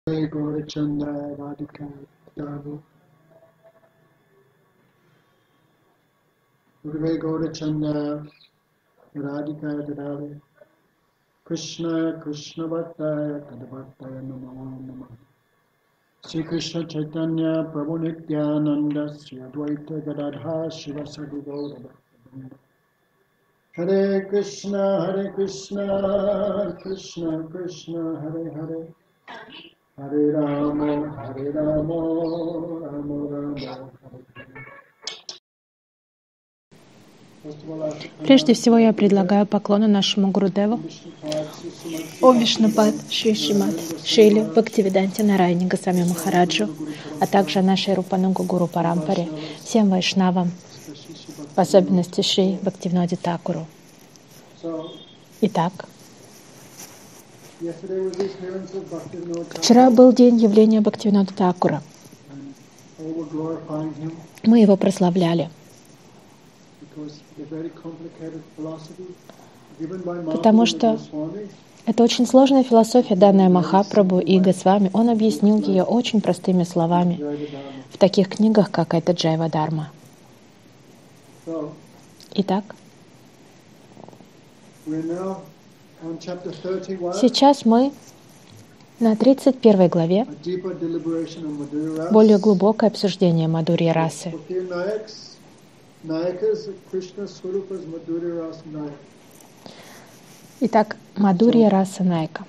Gaurachandra Radhika Davu Gurve Gaurachandra Radhika Davu Krishna Krishna Bhattaya Tadabhattaya Namo Namaha Sri Krishna Chaitanya Prabhu Nityananda Sri Advaita Gadadha Shiva Sadhu Gaura Bhaktivinoda Hare Krishna Krishna Krishna Hare Hare Hare Rama Rama Rama Hare Hare. Прежде всего я предлагаю поклоны нашему Гурудеву, О Вишнупад Шри Шримад Шриле Бхактивиданте Нараяне Госвами Махараджу, а также нашей Рупанугу Гуру Парампаре, всем вайшнавам, в особенности Шри Бхактивиноде Такуру. Итак, вчера был день явления Бхактивинода Такура. Мы его прославляли, потому что это очень сложная философия, данная Махапрабху и Госвами. Он объяснил ее очень простыми словами в таких книгах, как это Джайва Дарма. Итак, сейчас мы на 31 главе, более глубокое обсуждение Мадхурья расы. Итак, Мадхурья раса Найка.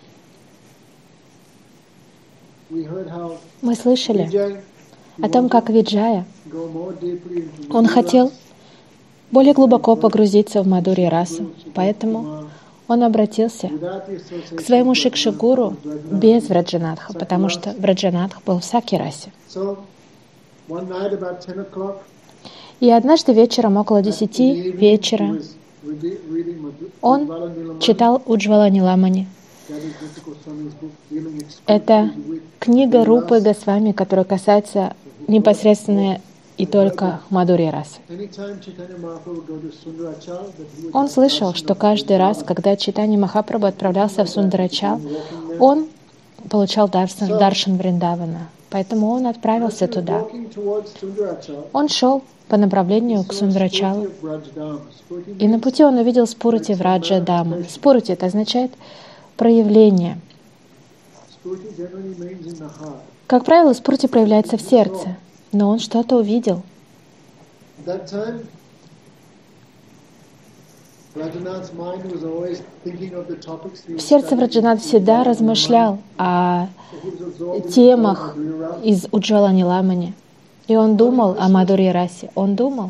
Мы слышали о том, как Виджая, он хотел более глубоко погрузиться в Мадхурья расу, поэтому он обратился к своему Шикши-гуру без Враджанатха, потому что Враджанатх был в Саки-расе. И однажды вечером, около 10 вечера, он читал Уджвала Ниламани. Это книга Рупы Госвами, которая касается непосредственно и только Мадхурья расы. Он слышал, что каждый раз, когда Чайтанья Махапрабху отправлялся в Сундарачал, он получал даршан Вриндавана. Поэтому он отправился туда. Он шел по направлению к Сундарачалу. И на пути он увидел Спурати Враджа-даму. Спурати — это означает проявление. Как правило, Спурати проявляется в сердце, но он что-то увидел. В сердце Враджанат всегда размышлял о темах из Уджвала Ниламани. И он думал о Мадхурья расе. Он думал.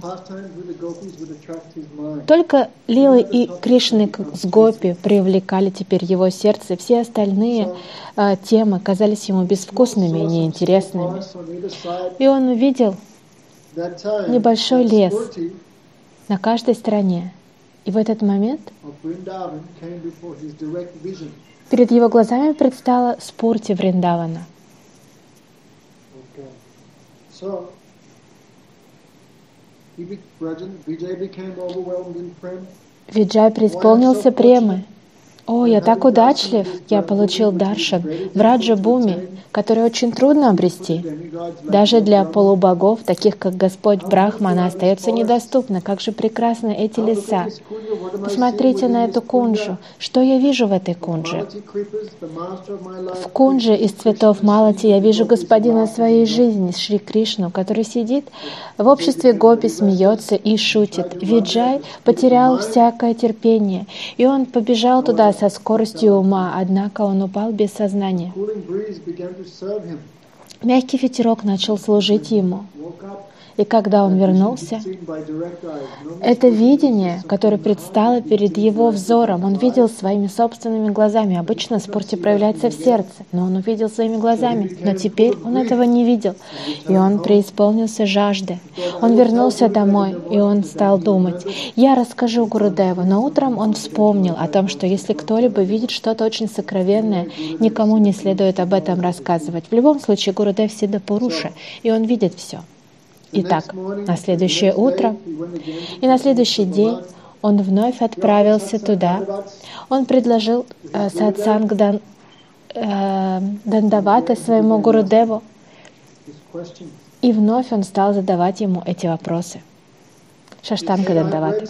Только Лилы и Кришны с Гопи привлекали теперь его сердце. Все остальные темы казались ему безвкусными и неинтересными. И он увидел небольшой лес на каждой стороне. И в этот момент перед его глазами предстала Спурти Вриндавана. Виджай преисполнился премы. О, я так удачлив, я получил даршан в Раджа-буми, который очень трудно обрести. Даже для полубогов, таких как Господь Брахма, она остается недоступна. Как же прекрасны эти леса. Посмотрите на эту кунджу. Что я вижу в этой кундже? В кундже из цветов Малати я вижу господина своей жизни, Шри Кришну, который сидит в обществе гопи, смеется и шутит. Виджай потерял всякое терпение, и он побежал туда со скоростью ума, однако он упал без сознания. Мягкий ветерок начал служить ему. И когда он вернулся, это видение, которое предстало перед его взором, он видел своими собственными глазами. Обычно Спурти проявляется в сердце, но он увидел своими глазами. Но теперь он этого не видел, и он преисполнился жажды. Он вернулся домой, и он стал думать: «Я расскажу Гурудеву». Но утром он вспомнил о том, что если кто-либо видит что-то очень сокровенное, никому не следует об этом рассказывать. В любом случае, Гурудев Сиддха Пуруша, и он видит все. Итак, на следующее утро и на следующий день он вновь отправился туда. Он предложил сатсанг Дандавата своему Гурудеву, и вновь он стал задавать ему эти вопросы. Шаштанга Дандавата.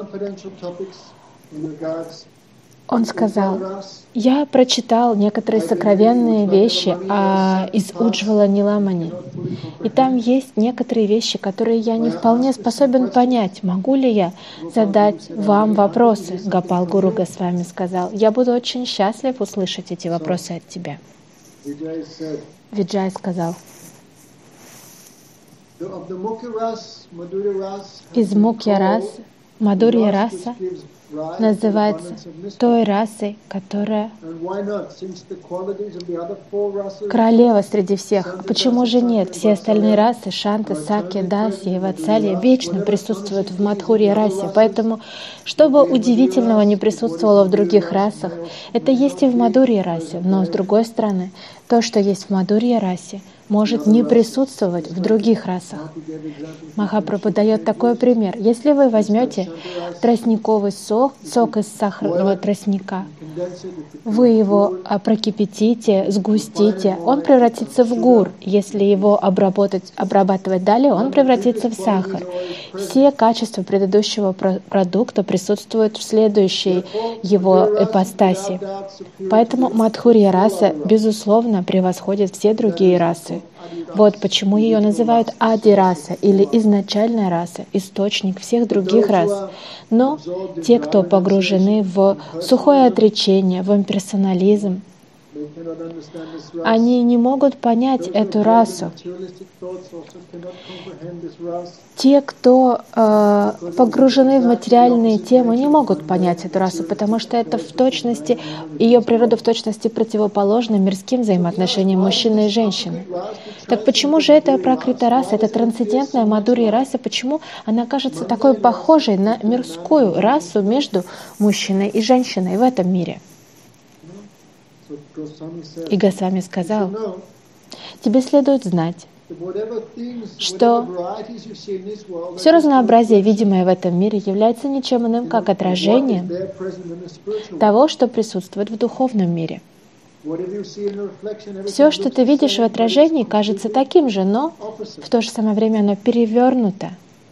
Он сказал: я прочитал некоторые сокровенные вещи из Уджвала Ниламани, и там есть некоторые вещи, которые я не вполне способен понять. Могу ли я задать вам вопросы? Гопал Гуру Госвами сказал: я буду очень счастлив услышать эти вопросы от тебя. Виджай сказал: из Мукья рас, Мадурья раса называется той расой, которая королева среди всех. Почему же нет? Все остальные расы, Шанта, Сакья, Дасья и Ватсалья, вечно присутствуют в Мадхурья расе. Поэтому, что бы удивительного не присутствовало в других расах, это есть и в Мадурья расе. Но, с другой стороны, то, что есть в Мадурья расе, может не присутствовать в других расах. Махапрабху дает такой пример. Если вы возьмете тростниковый сок из сахарного тростника, вы его прокипятите, сгустите, он превратится в гур. Если его обрабатывать далее, он превратится в сахар. Все качества предыдущего продукта присутствуют в следующей его ипостаси. Поэтому Мадхурья раса, безусловно, превосходит все другие расы. Вот почему ее называют Ади-раса или изначальная раса, источник всех других рас. Но те, кто погружены в сухое отречение, в имперсонализм, они не могут понять эту расу. Те, кто погружены в материальные темы, не могут понять эту расу, потому что это в точности, ее природа в точности противоположна мирским взаимоотношениям мужчины и женщины. Так почему же эта пракрита раса, эта трансцендентная Мадурья раса, почему она кажется такой похожей на мирскую расу между мужчиной и женщиной в этом мире? И Госвами сказал: тебе следует знать, что все разнообразие, видимое в этом мире, является ничем иным, как отражением того, что присутствует в духовном мире. Все, что ты видишь в отражении, кажется таким же, но в то же самое время оно перевернуто.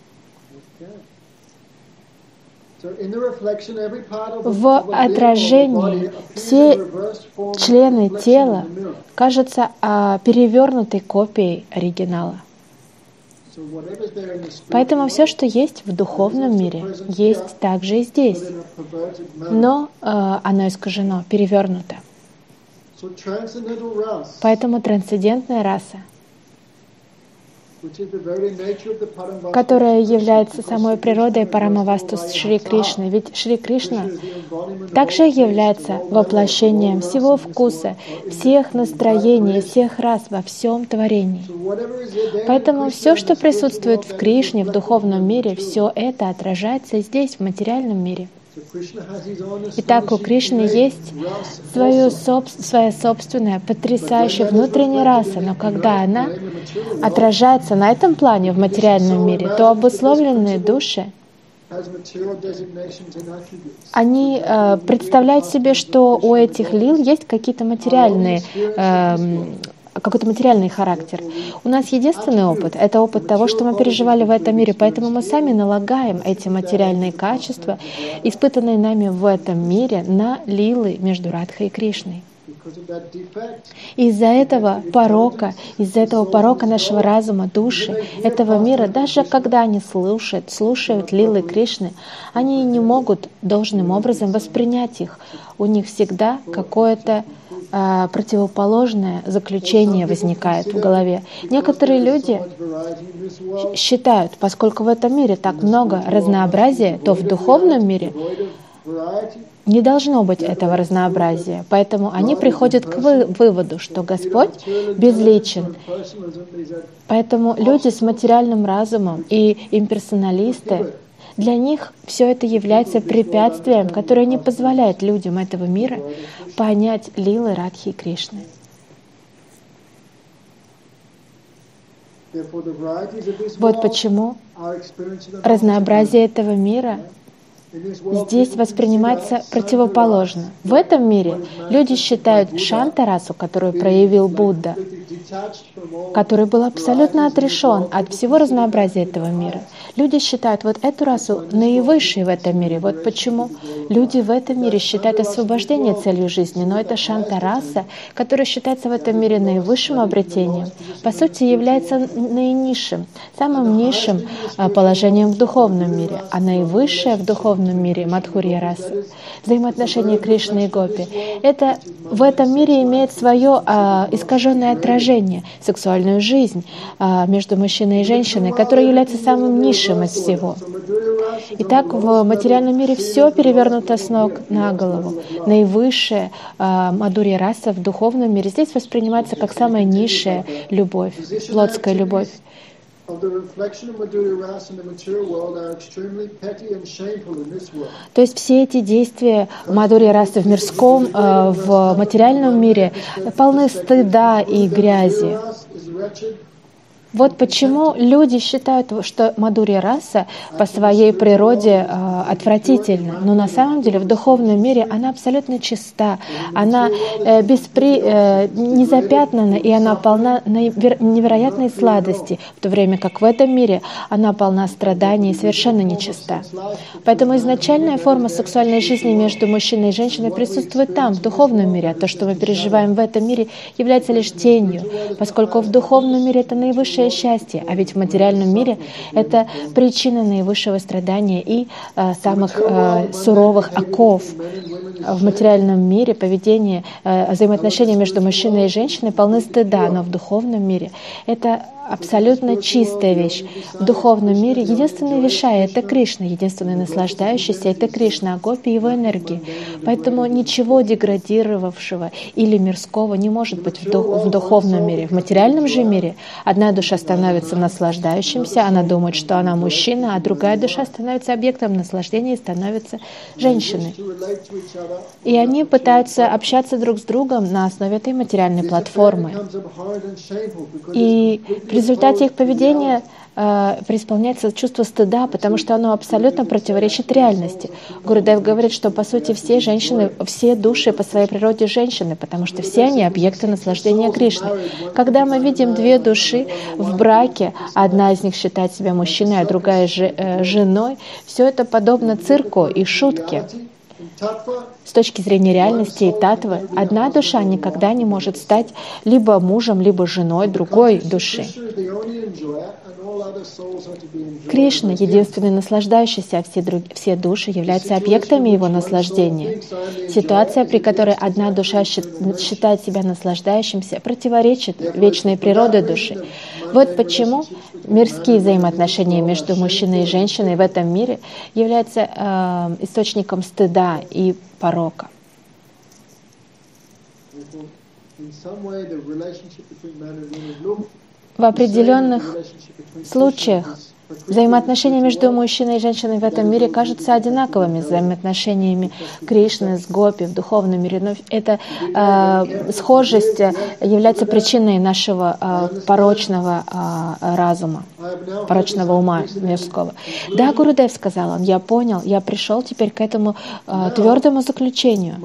В отражении все члены тела кажутся перевернутой копией оригинала. Поэтому все, что есть в духовном мире, есть также и здесь. Но оно искажено, перевернуто. Поэтому трансцендентная раса, которая является самой природой Парамавасту Шри Кришны. Ведь Шри Кришна также является воплощением всего вкуса, всех настроений, всех рас во всем творении. Поэтому все, что присутствует в Кришне, в духовном мире, все это отражается здесь, в материальном мире. Итак, у Кришны есть своя собственная, потрясающая внутренняя раса, но когда она отражается на этом плане, в материальном мире, то обусловленные души, они представляют себе, что у этих лил есть какие-то материальные какой-то материальный характер. У нас единственный опыт — это опыт того, что мы переживали в этом мире, поэтому мы сами налагаем эти материальные качества, испытанные нами в этом мире, на лилы между Радхой и Кришной. Из-за этого порока нашего разума, души, этого мира, даже когда они слушают лилы Кришны, они не могут должным образом воспринять их. У них всегда какое-то противоположное заключение возникает в голове. Некоторые люди считают, поскольку в этом мире так много разнообразия, то в духовном мире не должно быть этого разнообразия. Поэтому они приходят к выводу, что Господь безличен. Поэтому люди с материальным разумом и имперсоналисты, для них все это является препятствием, которое не позволяет людям этого мира понять лилы Радхи и Кришны. Вот почему разнообразие этого мира здесь воспринимается противоположно. В этом мире люди считают Шанта-расу, которую проявил Будда, который был абсолютно отрешен от всего разнообразия этого мира. Люди считают вот эту расу наивысшей в этом мире. Вот почему люди в этом мире считают освобождение целью жизни, но это Шанта-раса, которая считается в этом мире наивысшим обретением, по сути является наинизшим, самым низшим положением в духовном мире, а наивысшее в духовном мире Мадхурья-раса, взаимоотношения Кришны и Гопи, это в этом мире имеет свое искаженное отражение, сексуальную жизнь между мужчиной и женщиной, которая является самым низшим из всего. Итак, в материальном мире все перевернуто с ног на голову. Наивысшая Мадхурья-раса в духовном мире здесь воспринимается как самая низшая любовь, плотская любовь. То есть все эти действия Мадхурья-расы в мирском, в материальном мире полны стыда и грязи. Вот почему люди считают, что Мадхурья-раса по своей природе отвратительна. Но на самом деле в духовном мире она абсолютно чиста, она не запятнана, и она полна невероятной сладости, в то время как в этом мире она полна страданий и совершенно нечиста. Поэтому изначальная форма сексуальной жизни между мужчиной и женщиной присутствует там, в духовном мире, а то, что мы переживаем в этом мире, является лишь тенью, поскольку в духовном мире это наивысшее счастье, а ведь в материальном мире это причина наивысшего страдания и самых суровых оков. В материальном мире поведение, взаимоотношения между мужчиной и женщиной полны стыда, но в духовном мире это абсолютно чистая вещь. В духовном мире единственный вишая — это Кришна, единственный наслаждающийся — это Кришна, а гопи — его энергии. Поэтому ничего деградировавшего или мирского не может быть в духовном мире. В материальном же мире одна душа становится наслаждающимся, она думает, что она мужчина, а другая душа становится объектом наслаждения и становится женщиной. И они пытаются общаться друг с другом на основе этой материальной платформы. И в результате их поведения преисполняется чувство стыда, потому что оно абсолютно противоречит реальности. Гурудев говорит, что по сути все женщины, все души по своей природе женщины, потому что все они объекты наслаждения Кришны. Когда мы видим две души в браке, одна из них считает себя мужчиной, а другая женой, все это подобно цирку и шутке. С точки зрения реальности и татвы, одна душа никогда не может стать либо мужем, либо женой другой души. Кришна, единственный наслаждающийся, а все души являются объектами его наслаждения. Ситуация, при которой одна душа считает себя наслаждающимся, противоречит вечной природе души. Вот почему мирские взаимоотношения между мужчиной и женщиной в этом мире являются источником стыда и порока. В определенных случаях взаимоотношения между мужчиной и женщиной в этом мире кажутся одинаковыми с взаимоотношениями Кришны с Гопи в духовном мире. Но эта схожесть является причиной нашего порочного разума, порочного ума мирского. Да, Гурудев, сказал он, я понял, я пришел теперь к этому твердому заключению.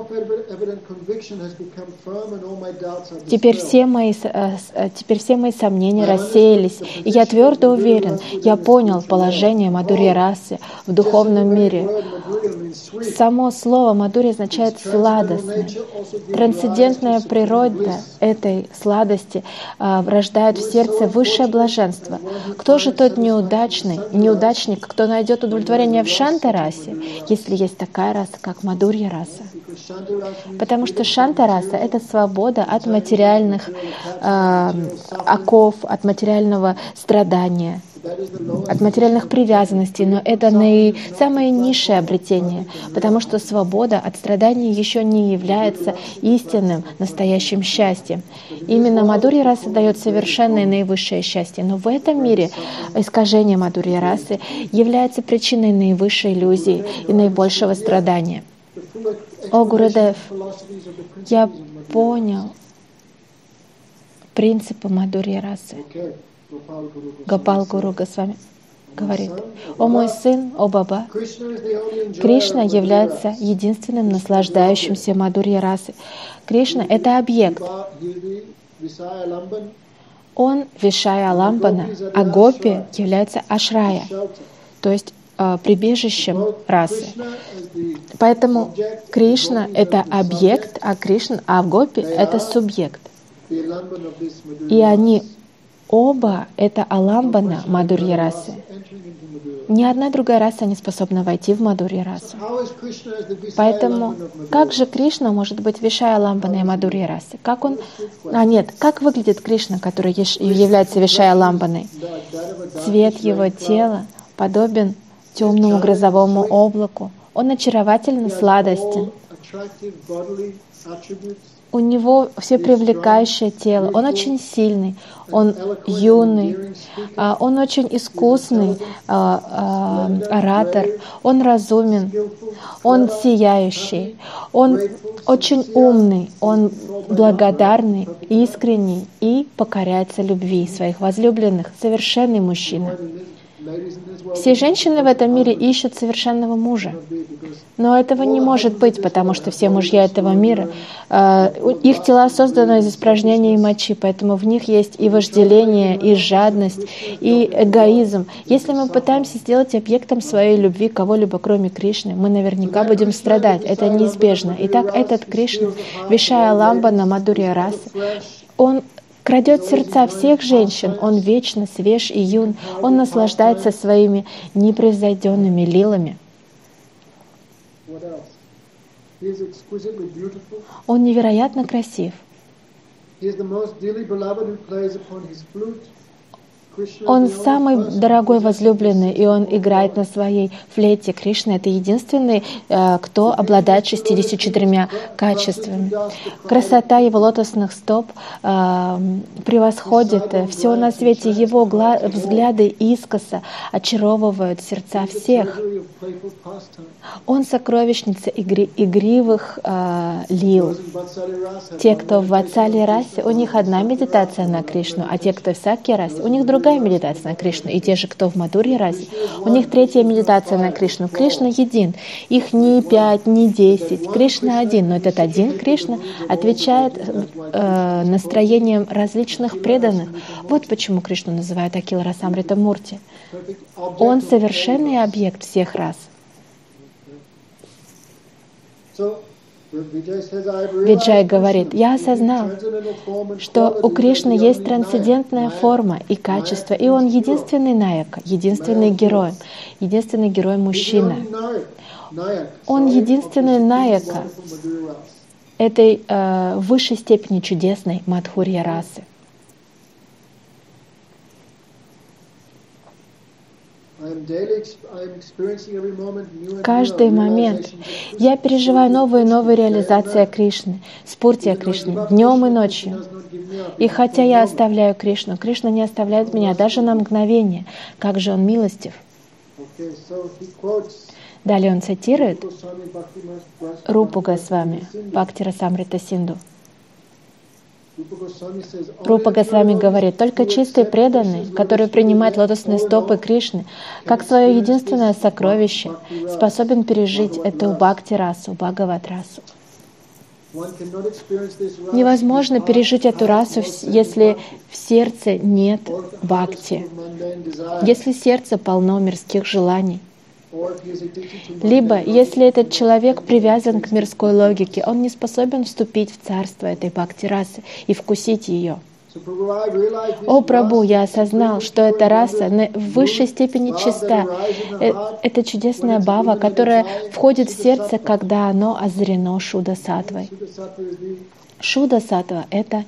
Теперь все мои сомнения рассеялись, и я твердо уверен, я понял положение Мадхурья-расы в духовном мире. Само слово Мадхурья означает «сладостный». Трансцендентная природа этой сладости рождает в сердце высшее блаженство. Кто же тот неудачник, кто найдет удовлетворение в Шанта-расе, если есть такая раса, как Мадхурья-раса? Потому что Шанта-раса — это свобода от материальных оков, от материального страдания, от материальных привязанностей, но это самое низшее обретение, потому что свобода от страданий еще не является истинным, настоящим счастьем. Именно Мадхурья-раса дает совершенное наивысшее счастье, но в этом мире искажение Мадхурья-расы является причиной наивысшей иллюзии и наибольшего страдания. О, Гурудев, я понял принципы Мадхурья-расы. Гопал Гуру Госвами. говорит: «О мой сын, о Баба, Кришна является единственным наслаждающимся Мадхурья расы. Кришна — это объект. Он Вишая Аламбана, а Гопи является Ашрая, то есть прибежищем расы. Поэтому Кришна — это объект, а Гопи — это субъект. И они оба — это Аламбана Мадхурья расы. Ни одна другая раса не способна войти в Мадхурья расу. Поэтому как же Кришна может быть Вишая Аламбаной Мадхурья расы? Как выглядит Кришна, который является Вишая Аламбаной? Цвет его тела подобен темному грозовому облаку. Он очаровательно сладостен. У него все привлекающее тело. Он очень сильный, он юный, он очень искусный оратор, он разумен, он сияющий, он очень умный, он благодарный, искренний и покоряется любви своих возлюбленных, совершенный мужчина. Все женщины в этом мире ищут совершенного мужа. Но этого не может быть, потому что все мужья этого мира, их тела созданы из испражнений и мочи, поэтому в них есть и вожделение, и жадность, и эгоизм. Если мы пытаемся сделать объектом своей любви кого-либо, кроме Кришны, мы наверняка будем страдать. Это неизбежно. Итак, этот Кришна, Вишая Аламбана Мадхурья расы, он крадет сердца всех женщин, он вечно свеж и юн, он наслаждается своими непревзойденными лилами. Он невероятно красив. Он самый дорогой возлюбленный, и он играет на своей флейте. Кришна — это единственный, кто обладает 64 качествами. Красота его лотосных стоп превосходит все на свете. Его взгляды искоса очаровывают сердца всех. Он сокровищница игривых лил. Те, кто в Ватсали расе, у них одна медитация на Кришну, а те, кто в Сакья расе, у них другая медитация на Кришну. И те же, кто в Мадхурья расе, у них третья медитация на Кришну. Кришна един. Их не 5, не 10. Кришна один. Но этот один Кришна отвечает настроениям различных преданных. Вот почему Кришну называют Акила Расамрита Мурти. Он совершенный объект всех рас. Виджай говорит: «Я осознал, что у Кришны есть трансцендентная форма и качество, и он единственный наяка, единственный герой мужчина. Он единственный наяка этой высшей степени чудесной Мадхурья расы». Каждый момент я переживаю новые и новые реализации Кришны, спуртия Кришны, днем и ночью. И хотя я оставляю Кришну, Кришна не оставляет меня даже на мгновение. Как же он милостив. Далее он цитирует Рупу Госвами, Бхакти Расамрита Синду. Рупа Госвами говорит: только чистый преданный, который принимает лотосные стопы Кришны как свое единственное сокровище, способен пережить эту бхакти-расу, бхагават-расу. Невозможно пережить эту расу, если в сердце нет бхакти, если сердце полно мирских желаний. Либо, если этот человек привязан к мирской логике, он не способен вступить в царство этой бхакти-расы и вкусить ее. О Прабху, я осознал, что эта раса в высшей степени чиста. Это чудесная бхава, которая входит в сердце, когда оно озарено шуда-саттвой. Шуда-саттва — это...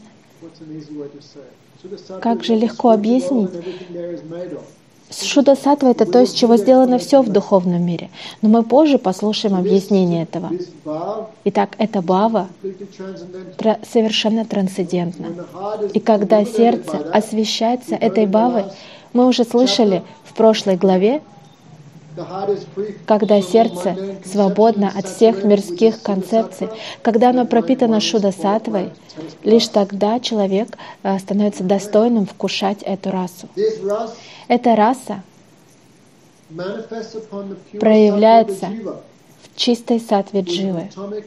Как же легко объяснить? Шуда-саттва — это то, из чего сделано все в духовном мире. Но мы позже послушаем объяснение этого. Итак, эта бхава совершенно трансцендентна. И когда сердце освещается этой бхавой, мы уже слышали в прошлой главе, когда сердце свободно от всех мирских концепций, когда оно пропитано шуда-саттвой, лишь тогда человек становится достойным вкушать эту расу. Эта раса проявляется в чистой саттве дживы,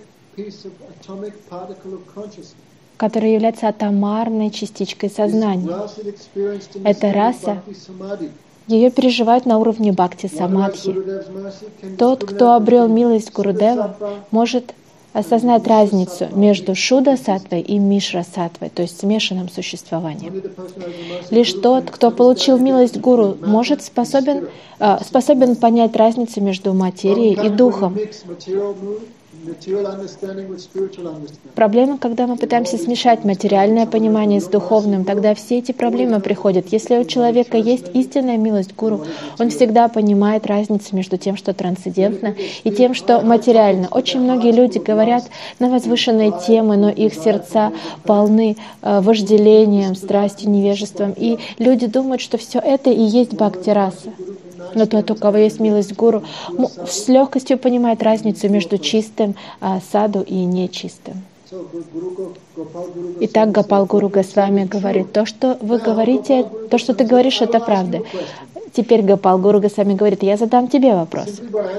которая является атомарной частичкой сознания. Эта раса, ее переживают на уровне бхакти-самадхи. Тот, кто обрел милость Гурудева, может осознать разницу между шуда-саттвой и мишра-саттвой, то есть смешанным существованием. Лишь тот, кто получил милость Гуру, способен понять разницу между материей и духом. Проблема, когда мы пытаемся смешать материальное понимание с духовным, тогда все эти проблемы приходят. Если у человека есть истинная милость Гуру, он всегда понимает разницу между тем, что трансцендентно, и тем, что материально. Очень многие люди говорят на возвышенные темы, но их сердца полны вожделением, страстью, невежеством. И люди думают, что все это и есть бхакти-раса. Но тот, у кого есть милость Гуру, с легкостью понимает разницу между чистым саду и нечистым. Итак, Гопал Гуру Госвами говорит, то, что вы говорите, то, что ты говоришь, это правда. Теперь Гопал Гуру Госвами говорит, я задам тебе вопрос.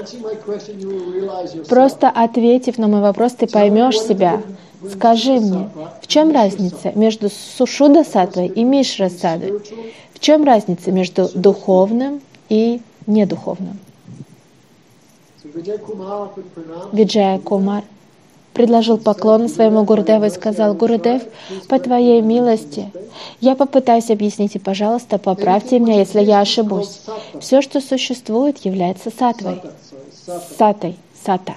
Просто ответив на мой вопрос, ты поймешь себя. Скажи мне, в чем разница между Шуда-саттвой и Мишра-саттвой? В чем разница между духовным и недуховным? Виджая Кумар предложил поклон своему Гурудеву и сказал: Гурудев, по твоей милости, я попытаюсь объяснить, и, пожалуйста, поправьте меня, если я ошибусь. Все, что существует, является саттвой. Сатой, сата.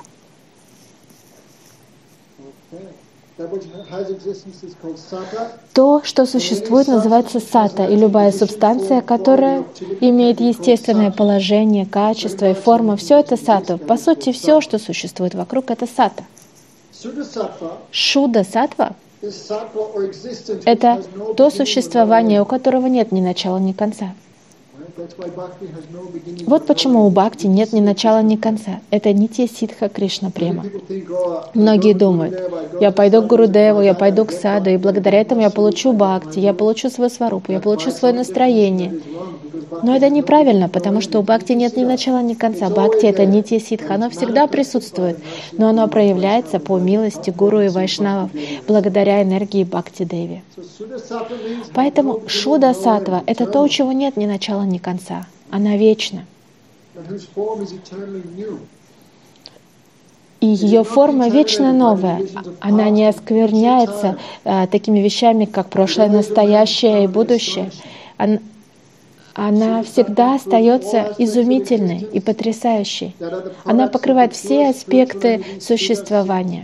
То, что существует, называется сата, и любая субстанция, которая имеет естественное положение, качество и форму, все это сата. По сути, все, что существует вокруг, это сата. Шуда-саттва — это то существование, у которого нет ни начала, ни конца. Вот почему у бхакти нет ни начала, ни конца. Это нитья ситха Кришна према. Многие думают, я пойду к Гурудеву, я пойду к саду, и благодаря этому я получу бхакти, я получу свою сварупу, я получу свое настроение. Но это неправильно, потому что у бхакти нет ни начала, ни конца. Бхакти — это нитья ситха, оно всегда присутствует, но оно проявляется по милости гуру и вайшнавов, благодаря энергии бхакти-деви. Поэтому шуда-саттва — это то, у чего нет ни начала, ни конца. Она вечна. И ее форма вечно новая. Она не оскверняется такими вещами, как прошлое, настоящее и будущее. Она всегда остается изумительной и потрясающей. Она покрывает все аспекты существования.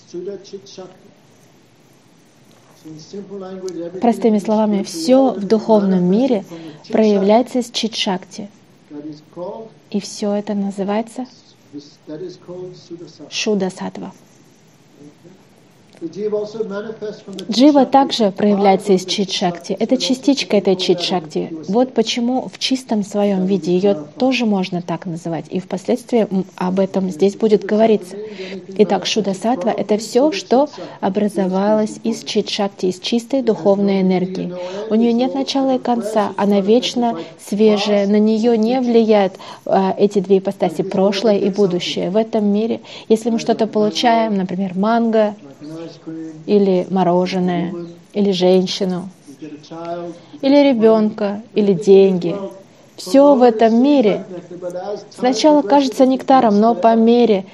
Простыми словами, все в духовном мире проявляется из чит-шакти. И все это называется шуда-саттва. Джива также проявляется из чит-шакти. Это частичка этой чит-шакти. Вот почему в чистом своем виде ее тоже можно так называть. И впоследствии об этом здесь будет говориться. Итак, шуда-саттва — это все, что образовалось из чит-шакти, из чистой духовной энергии. У нее нет начала и конца. Она вечно свежая. На нее не влияют эти две ипостаси, прошлое и будущее. В этом мире, если мы что-то получаем, например, манго, или мороженое, или женщину, или ребенка, или деньги. Все в этом мире сначала кажется нектаром, но по мере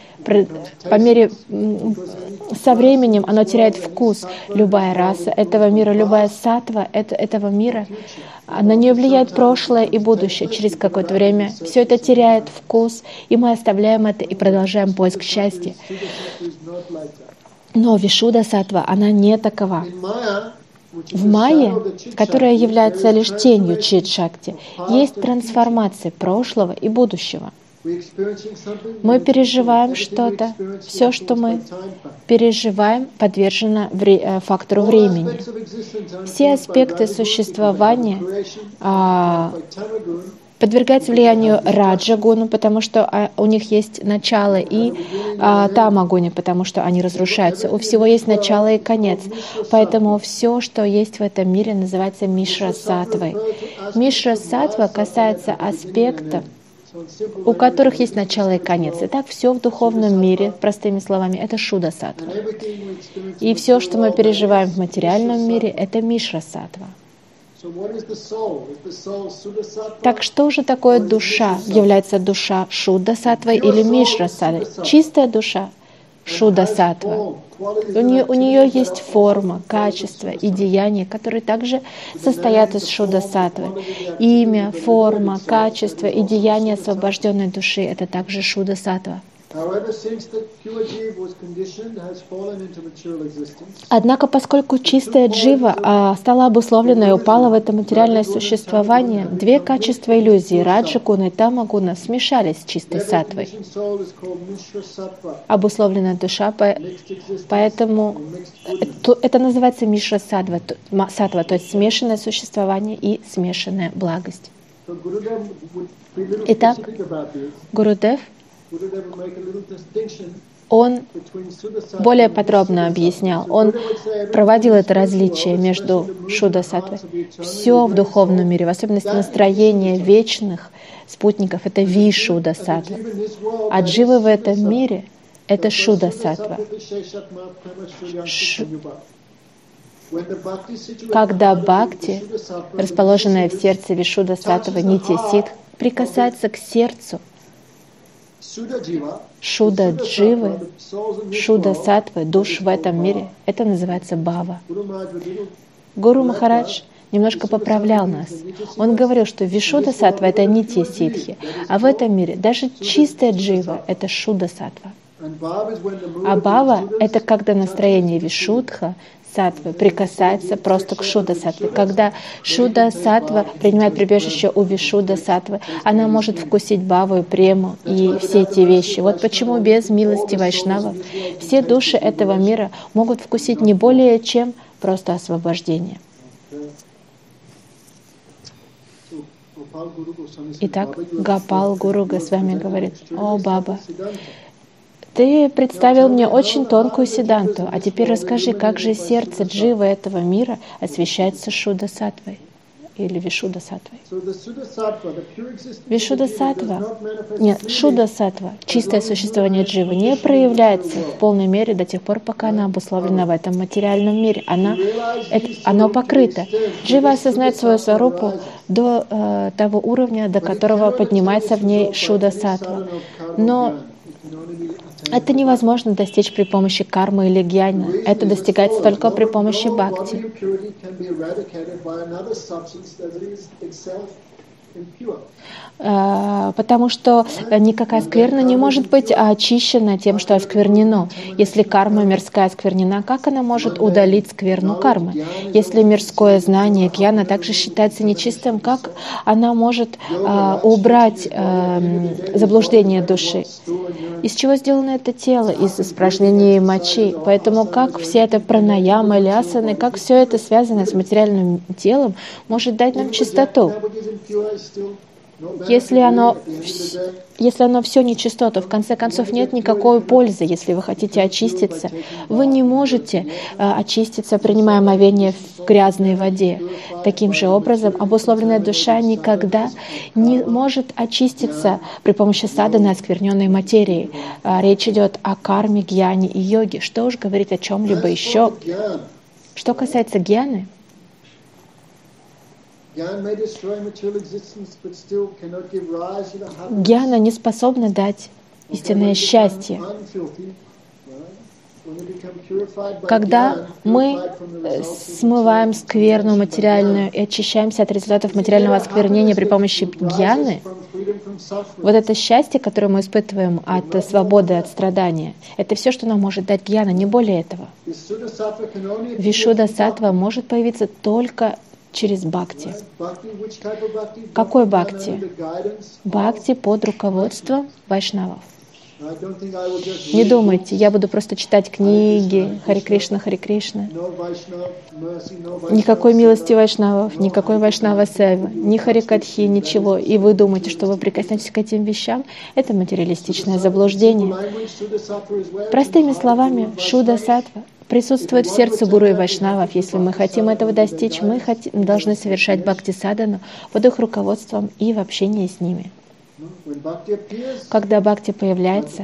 со временем оно теряет вкус. Любая раса этого мира, любая саттва этого мира, на нее влияет прошлое и будущее. Через какое-то время все это теряет вкус, и мы оставляем это и продолжаем поиск счастья. Но вишуда-саттва, она не такова. В майе, которая является лишь тенью чит-шакти, есть трансформация прошлого и будущего. Мы переживаем что-то, все, что мы переживаем, подвержено фактору времени. Все аспекты существования подвергается влиянию раджа-гуну, потому что у них есть начало, и тама-гуне, потому что они разрушаются. У всего есть начало и конец. Поэтому все, что есть в этом мире, называется мишра-саттвой. Мишра-саттва касается аспектов у которых есть начало и конец. Итак, все в духовном мире, простыми словами, это Шудда-саттва. И все, что мы переживаем в материальном мире, это Мишра-саттва. Так что же такое душа? Является душа Шудда-саттвой или Мишра-саттвой? Чистая душа Шудда-саттва. У нее есть форма, качество и деяние, которые также состоят из Шудда-саттвы. Имя, форма, качество и деяние освобожденной души — это также Шудда-саттва. Однако, поскольку чистая джива стала обусловлена и упала в это материальное существование, две качества иллюзии, раджа-гуна и тама-гуна, смешались с чистой саттвой. Обусловленная душа, поэтому это называется мишра-саттва, то есть смешанное существование и смешанная благость. Итак, Гурудев, он более подробно объяснял, он проводил это различие между Шудда-саттвой. Все в духовном мире, в особенности настроение вечных спутников, это Вишудда-саттва. А дживы в этом мире — это Шудда-саттва. Когда бхакти, расположенная в сердце Вишудда-саттвы, нитья-сидх, прикасается к сердцу Шудда-дживы, Шудда-саттвы, душ в этом мире, это называется бхава. Гуру Махарадж немножко поправлял нас. Он говорил, что Вишудда-саттва — это нитья-сидхи, а в этом мире даже чистая джива — это Шудда-саттва. А бхава — это когда настроение Вишудха, саттвы прикасается просто к Шудда-саттве. Когда Шудда-саттва принимает прибежище у Вишудда-саттвы, она может вкусить бхаву и прему и все эти вещи. Вот почему без милости вайшнавов все души этого мира могут вкусить не более чем просто освобождение. Итак, Гопал Гуру Госвами говорит: «О, Баба, ты представил мне очень тонкую сиддханту, а теперь расскажи, как же сердце дживы этого мира освещается Шудда-саттвой или Вишудда-саттвой». Вишудда-саттва, нет, Шудда-саттва, чистое существование дживы, не проявляется в полной мере до тех пор, пока она обусловлена в этом материальном мире. Оно покрыто. Джива осознает свою сварупу до того уровня, до которого поднимается в ней Шудда-саттва. Но это невозможно достичь при помощи кармы или гьяна. Это достигается только при помощи бхакти. Потому что никакая скверна не может быть очищена тем, что осквернено. Если карма мирская осквернена, как она может удалить скверну кармы? Если мирское знание гьяна также считается нечистым, как она может убрать заблуждение души? Из чего сделано это тело? Из испражнений мочи. Поэтому как вся эта пранаямы или асаны, как все это связано с материальным телом, может дать нам чистоту? Если оно все нечисто, то в конце концов нет никакой пользы. Если вы хотите очиститься, вы не можете очиститься, принимая омовение в грязной воде. Таким же образом, обусловленная душа никогда не может очиститься при помощи садханы оскверненной материи. Речь идет о карме, гьяне и йоге. Что уж говорить о чем-либо еще. Что касается гьяны, гьяна не способна дать истинное счастье. Когда мы смываем скверну материальную и очищаемся от результатов материального осквернения при помощи гьяны, вот это счастье, которое мы испытываем от свободы, от страдания, это все, что нам может дать гьяна, не более этого. Вишудда-саттва может появиться только через бхакти. Какой бхакти? Бхакти под руководством вайшнавов. Не думайте, я буду просто читать книги, Харе Кришна, Харе Кришна. Никакой милости вайшнавов, никакой вайшнава-сейва, ни харикатхи, ничего. И вы думаете, что вы прикоснетесь к этим вещам? Это материалистичное заблуждение. Простыми словами, Шудда-саттва присутствует в сердце гуру и вайшнавов. Если мы хотим этого достичь, мы должны совершать бхакти-садану под их руководством и в общении с ними. Когда бхакти появляется,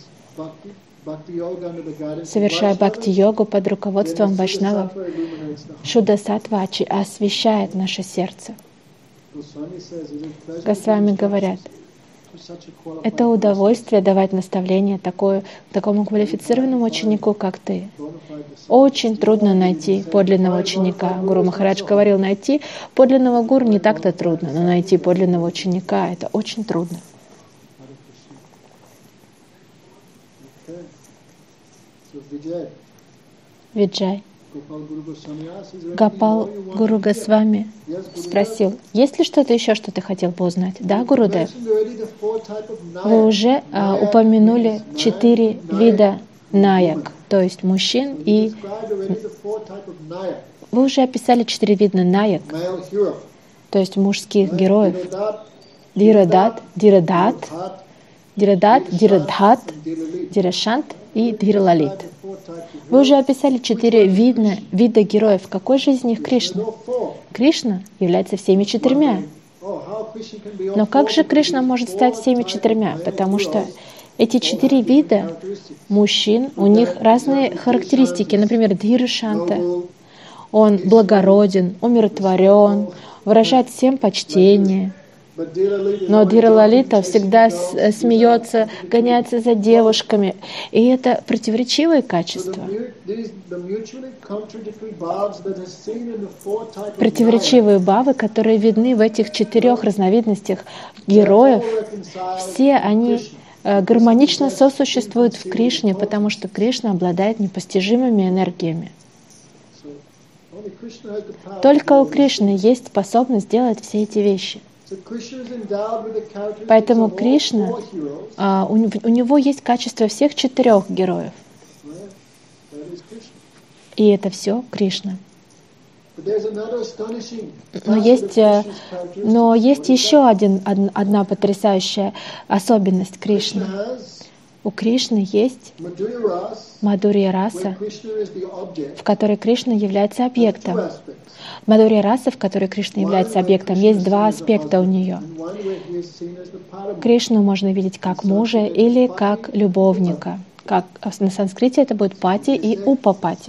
совершая бхакти-йогу под руководством вайшнавов, Шудда-саттва освещает наше сердце. Госвами говорят, это удовольствие давать наставление такому квалифицированному ученику, как ты. Очень трудно найти подлинного ученика. Гуру Махарадж говорил, найти подлинного гуру не так-то трудно, но найти подлинного ученика — это очень трудно. Виджай. Гопал Гуру Госвами спросил, есть ли что-то еще, что ты хотел бы узнать? Да, Гурудев? Вы уже упомянули 4 вида наяк, то есть мужчин, и вы уже описали 4 вида наяк, то есть мужских героев. Дирадат, Дирадат, Дирадат, Дирадхат, Дирашант и Диралалит. Вы уже описали 4 вида героев. Какой же из них Кришна? Кришна является всеми 4. Но как же Кришна может стать всеми 4? Потому что эти 4 вида мужчин, у них разные характеристики. Например, Дирашанта. Он благороден, умиротворен, выражает всем почтение. Но Диралалита всегда смеется, гоняется за девушками. И это противоречивые качества. Противоречивые бхавы, которые видны в этих 4 разновидностях героев, все они гармонично сосуществуют в Кришне, потому что Кришна обладает непостижимыми энергиями. Только у Кришны есть способность делать все эти вещи. Поэтому Кришна, у него есть качество всех 4 героев. И это все Кришна. Но есть еще одна потрясающая особенность Кришны. У Кришны есть Мадхурья раса, в которой Кришна является объектом. Мадхурья раса, в которой Кришна является объектом, есть 2 аспекта у нее. Кришну можно видеть как мужа или как любовника. Как на санскрите это будет пати и упапати.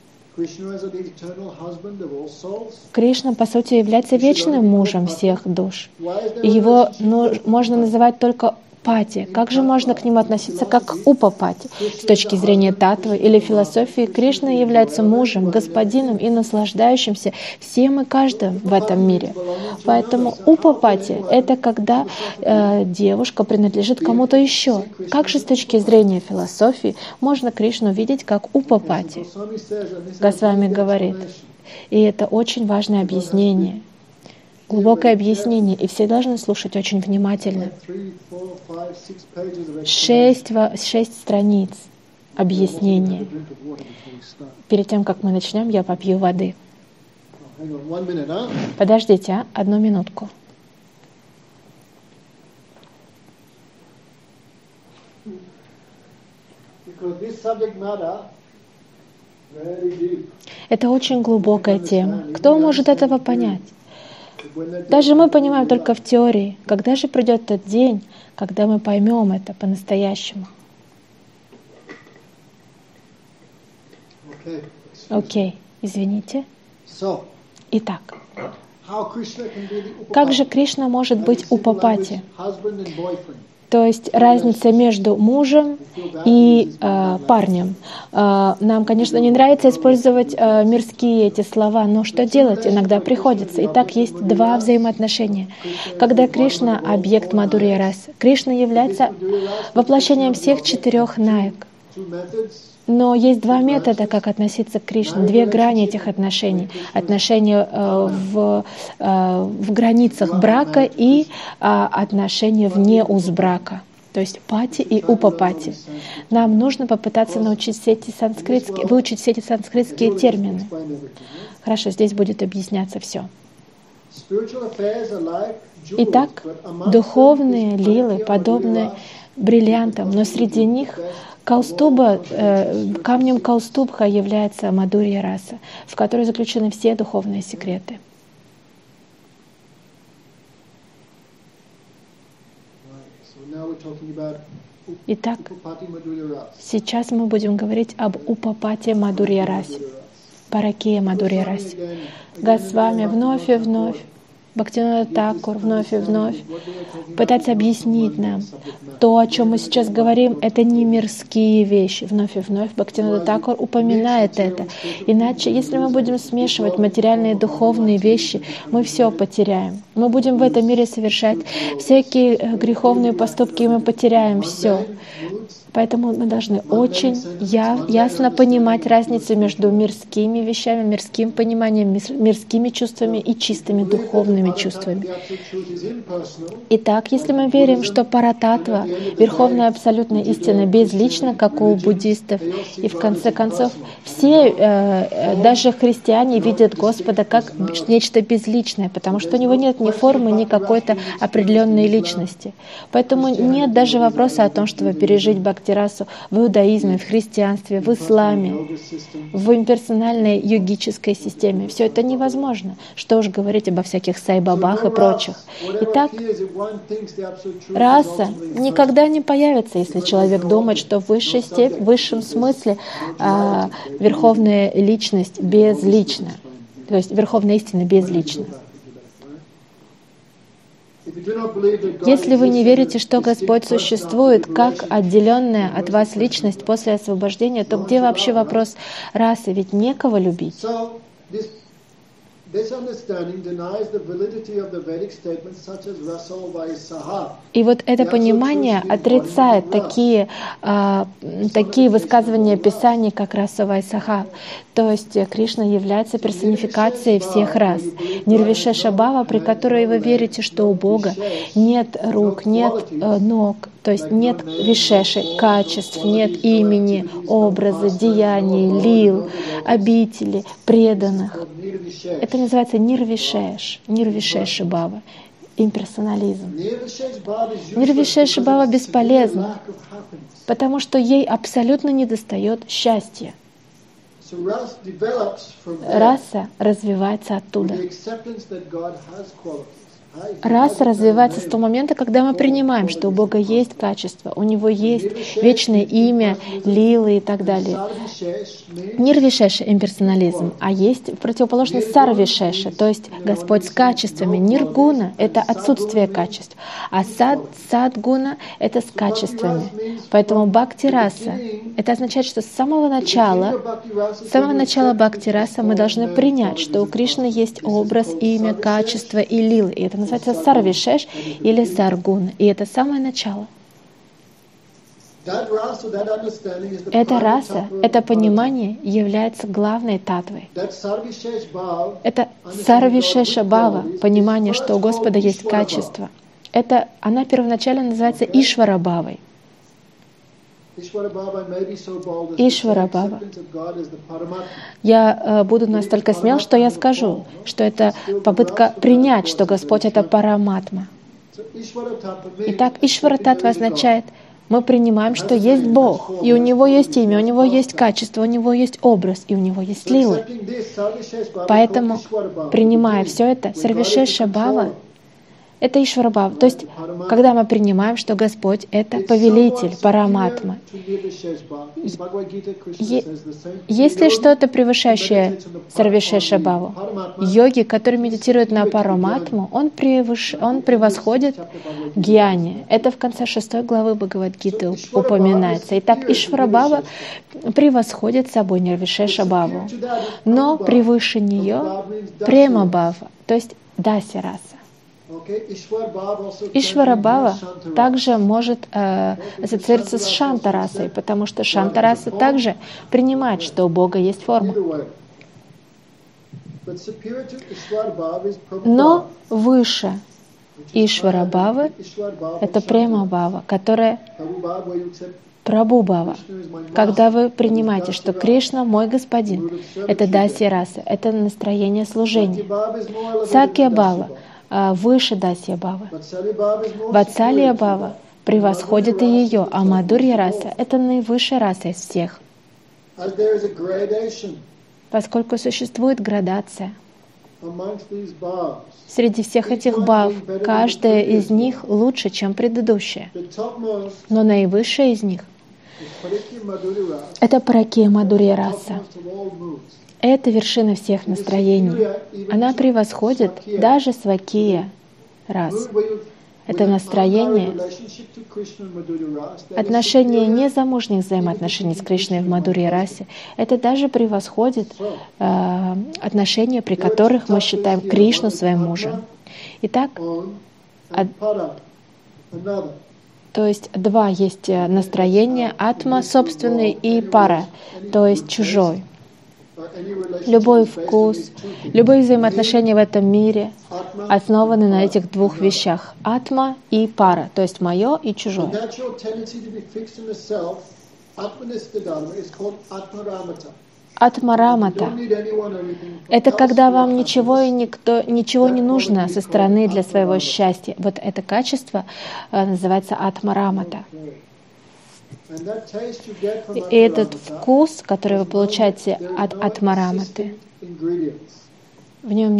Кришна, по сути, является вечным мужем всех душ. И его можно называть только пати. Как же можно к нему относиться как к упапати? С точки зрения татвы или философии, Кришна является мужем, господином и наслаждающимся всем и каждым в этом мире. Поэтому упапати — это когда девушка принадлежит кому-то еще. Как же с точки зрения философии можно Кришну видеть как упапати? Госвами говорит, и это очень важное объяснение. Глубокое объяснение, и все должны слушать очень внимательно. 6 страниц объяснения. Перед тем, как мы начнем, я попью воды. Подождите, 1 минутку. Это очень глубокая тема. Кто может этого понять? Даже мы понимаем только в теории. Когда же придет тот день, когда мы поймем это по-настоящему? Окей, извините. Итак, как же Кришна может быть упапати? То есть разница между мужем и парнем. Нам, конечно, не нравится использовать мирские эти слова, но что делать? Иногда приходится. Итак, есть 2 взаимоотношения. Когда Кришна — объект Мадхурья расы, Кришна является воплощением всех 4 наяк. Но есть 2 метода, как относиться к Кришне, 2 грани этих отношений. Отношения в границах брака и отношения вне уз брака. То есть пати и упапати. Нам нужно попытаться выучить все эти санскритские термины. Хорошо, здесь будет объясняться все. Итак, духовные лилы подобны бриллиантам, но среди них камнем Каустубха является Мадхурья раса, в которой заключены все духовные секреты. Итак, сейчас мы будем говорить об Упапате Мадурья Расе, Паракия Мадурья Расе. Госвами вновь и вновь, Бхактивинода Тхакур вновь и вновь пытается объяснить нам то, о чем мы сейчас говорим, это не мирские вещи. Вновь и вновь Бхактивинода Тхакур упоминает это. Иначе, если мы будем смешивать материальные и духовные вещи, мы все потеряем. Мы будем в этом мире совершать всякие греховные поступки, и мы потеряем все. Поэтому мы должны очень ясно понимать разницу между мирскими вещами, мирским пониманием, мирскими чувствами и чистыми духовными чувствами. Итак, если мы верим, что парататва, верховная абсолютная истина, безлична, как у буддистов, и в конце концов все, даже христиане, видят Господа как нечто безличное, потому что у него нет ни формы, ни какой-то определенной личности. Поэтому нет даже вопроса о том, чтобы пережить Бхакти-расу в иудаизме, в христианстве, в исламе, в имперсональной йогической системе. Все это невозможно. Что уж говорить обо всяких сайбабах и прочих. Итак, раса никогда не появится, если человек думает, что в высшем смысле верховная личность безлична. То есть верховная истина безлична. Если вы не верите, что Господь существует как отделенная от вас личность после освобождения, то где вообще вопрос расы? Ведь некого любить. И вот это понимание отрицает такие высказывания Писаний, как раса Вайсаха. То есть Кришна является персонификацией всех рас. Нирвишеша Бхава, при которой вы верите, что у Бога нет рук, нет ног, то есть нет вишеши, качеств, нет имени, образа, деяний, лил, обители, преданных. Это называется нирвишеш, нирвишеши Бхава, имперсонализм. Нирвишеши Бхава бесполезна, потому что ей абсолютно недостает счастья. Раса развивается оттуда. Раса развивается с того момента, когда мы принимаем, что у Бога есть качество, у Него есть вечное имя, лилы и так далее. Нирвишеша — имперсонализм, а есть противоположность сарвишеша, то есть Господь с качествами. Ниргуна — это отсутствие качеств, а садгуна — это с качествами. Поэтому бхакти-раса — это означает, что с самого начала бхакти-раса мы должны принять, что у Кришны есть образ, имя, качество и лилы. И это называется сарвишеш или саргуна. И это самое начало. Эта раса, это понимание является главной татвой. Это сарвишеша бхава, понимание, что у Господа есть качество. Она первоначально называется Ишвара бхавой. Ишвара бхава. Я буду настолько смел, что я скажу, что это попытка принять, что Господь — это параматма. Итак, Ишвара татва означает, мы принимаем, что есть Бог, и у Него есть имя, у Него есть качество, у Него есть образ, и у Него есть лилы. Поэтому, принимая все это, сарвишеша бхава — это Ишвара бхава. То есть, когда мы принимаем, что Господь — это повелитель, параматма. Есть ли что-то превышающее сарвишеша бхаву? Йоги, который медитирует на параматму, он превосходит гьяни. Это в конце 6 главы Бхагавад-гиты упоминается. Итак, Ишвара бхава превосходит собой нирвишеша бхаву. Но превыше нее према бхава, то есть даси раса. Ишвара бхава также может ассоциироваться с шанта-расой, потому что шанта-раса также принимает, что у Бога есть форма. Но выше Ишвара бхавы — это према бхава, которая Прабху бхава. Когда вы принимаете, что Кришна — мой господин, это даси раса, это настроение служения. Сакья бхава выше дасья бхавы. Ватсалия бхава превосходит и ее, а Мадурья раса — это наивысшая раса из всех. Поскольку существует градация. Среди всех этих бхав, каждая из них лучше, чем предыдущая. Но наивысшая из них — это Паракия Мадхурья раса. Это вершина всех настроений. Она превосходит даже Свакия рас. Это настроение, отношение незамужних взаимоотношений с Кришной в Мадхурья расе. Это даже превосходит отношения, при которых мы считаем Кришну своим мужем. Итак, то есть два есть настроения: атма собственный и пара, то есть чужой. Любой вкус, любые взаимоотношения в этом мире основаны на этих двух вещах: атма и пара, то есть мое и чужое. Атмарамата — это когда вам ничего не нужно со стороны для своего счастья. Вот это качество называется атмарамата. И этот вкус, который вы получаете от атмараматы, в нем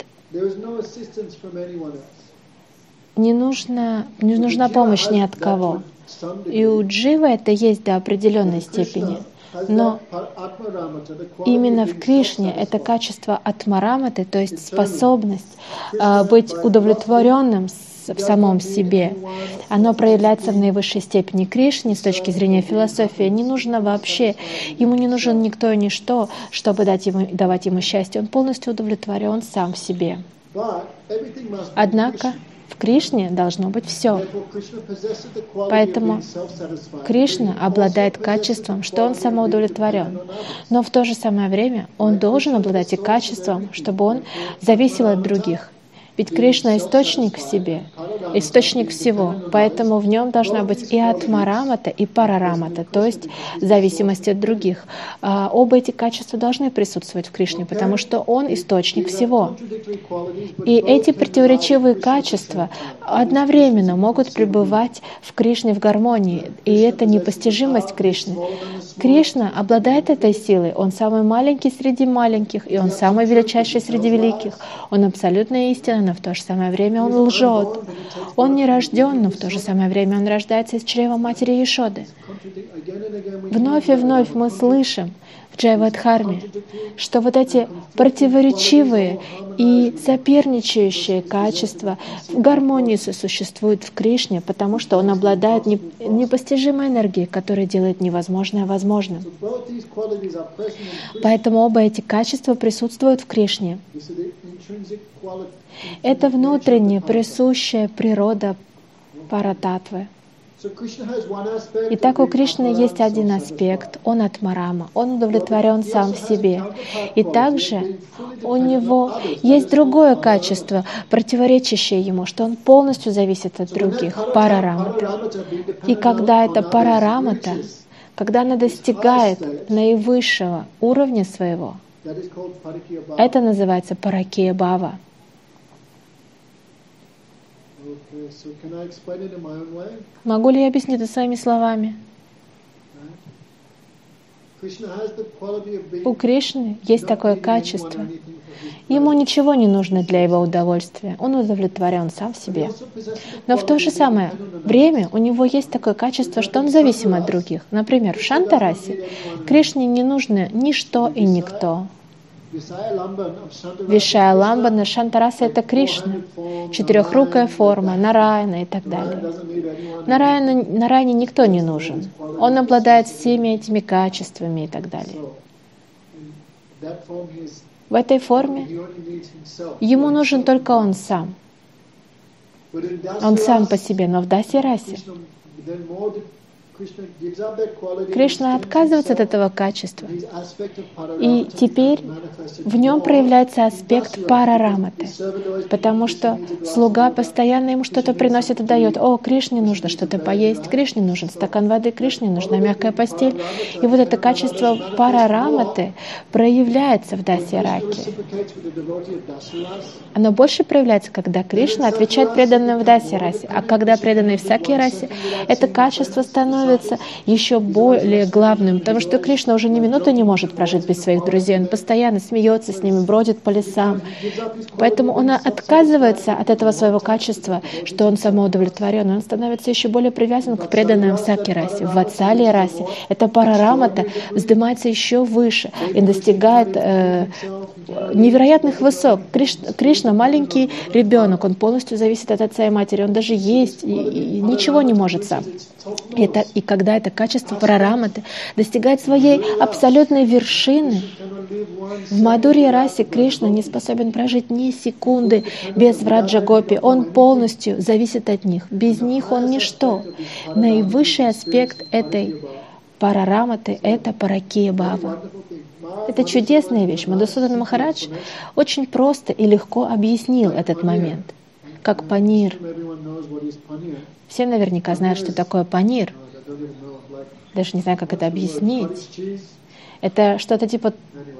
не нужна помощь ни от кого. И у дживы это есть до определенной степени. Но именно в Кришне это качество атмараматы, то есть способность быть удовлетворенным в самом себе, оно проявляется в наивысшей степени. Кришне с точки зрения философии не нужно вообще, ему не нужен никто и ничто, чтобы давать ему счастье. Он полностью удовлетворен сам в себе. Однако в Кришне должно быть все. Поэтому Кришна обладает качеством, что он самоудовлетворен. Но в то же самое время он должен обладать и качеством, чтобы он зависел от других. Ведь Кришна — источник в себе, источник всего, поэтому в нем должна быть и атмарамата, и парарамата, то есть зависимость от других. Оба эти качества должны присутствовать в Кришне, потому что он источник всего. И эти противоречивые качества одновременно могут пребывать в Кришне в гармонии, и это непостижимость Кришны. Кришна обладает этой силой, он самый маленький среди маленьких, и он самый величайший среди великих. Он абсолютная истина, но в то же самое время он лжет. Он не рожден, но в то же самое время он рождается из чрева матери Ешоды. Вновь и вновь мы слышим в Джайвадхарме, что вот эти противоречивые и соперничающие качества в гармонии сосуществуют в Кришне, потому что он обладает непостижимой энергией, которая делает невозможное возможным. Поэтому оба эти качества присутствуют в Кришне. Это внутренняя, присущая природа парататвы. Итак, у Кришны есть один аспект, он атмарама, он удовлетворен сам в себе. И также у него есть другое качество, противоречащее ему, что он полностью зависит от других, парарамата. И когда это парарамата, когда она достигает наивысшего уровня своего, это называется паракия бхава. Могу ли я объяснить это своими словами? У Кришны есть такое качество. Ему ничего не нужно для его удовольствия. Он удовлетворен сам в себе. Но в то же самое время у него есть такое качество, что он зависим от других. Например, в Шантарасе Кришне не нужно ничто и никто. Вишая Ламбана, Шантараса — это Кришна, четырехрукая форма, Нараяна и так далее. Нараяне никто не нужен. Он обладает всеми этими качествами и так далее. В этой форме ему нужен только он сам. Он сам по себе, но в Даси-расе Кришна отказывается от этого качества. И теперь в нем проявляется аспект парараматы, потому что слуга постоянно ему что-то приносит и дает. О, Кришне нужно что-то поесть, Кришне нужен стакан воды, Кришне нужна мягкая постель. И вот это качество парараматы проявляется в Даси-раке. Оно больше проявляется, когда Кришна отвечает преданным в Даси-расе, а когда преданный в Сакья-расе, это качество становится становится еще более главным, потому что Кришна уже ни минуты не может прожить без своих друзей. Он постоянно смеется с ними, бродит по лесам. Поэтому он отказывается от этого своего качества, что он самоудовлетворен. Он становится еще более привязан к преданным в Саки-расе. В Ватсалия-расе эта парарамата вздымается еще выше и достигает невероятных высот. Кришна маленький ребенок, он полностью зависит от отца и матери, он даже есть и ничего не может сам. И когда это качество парараматы достигает своей абсолютной вершины, в Мадхурья-расе Кришна не способен прожить ни секунды без Враджа-гопи. Он полностью зависит от них. Без них он ничто. Наивысший аспект этой парараматы — это паракия-бхава. Это чудесная вещь. Мадхусудана Махарадж очень просто и легко объяснил этот момент, как панир. Все наверняка знают, что такое панир. Даже не знаю, как это объяснить. Это что-то типа...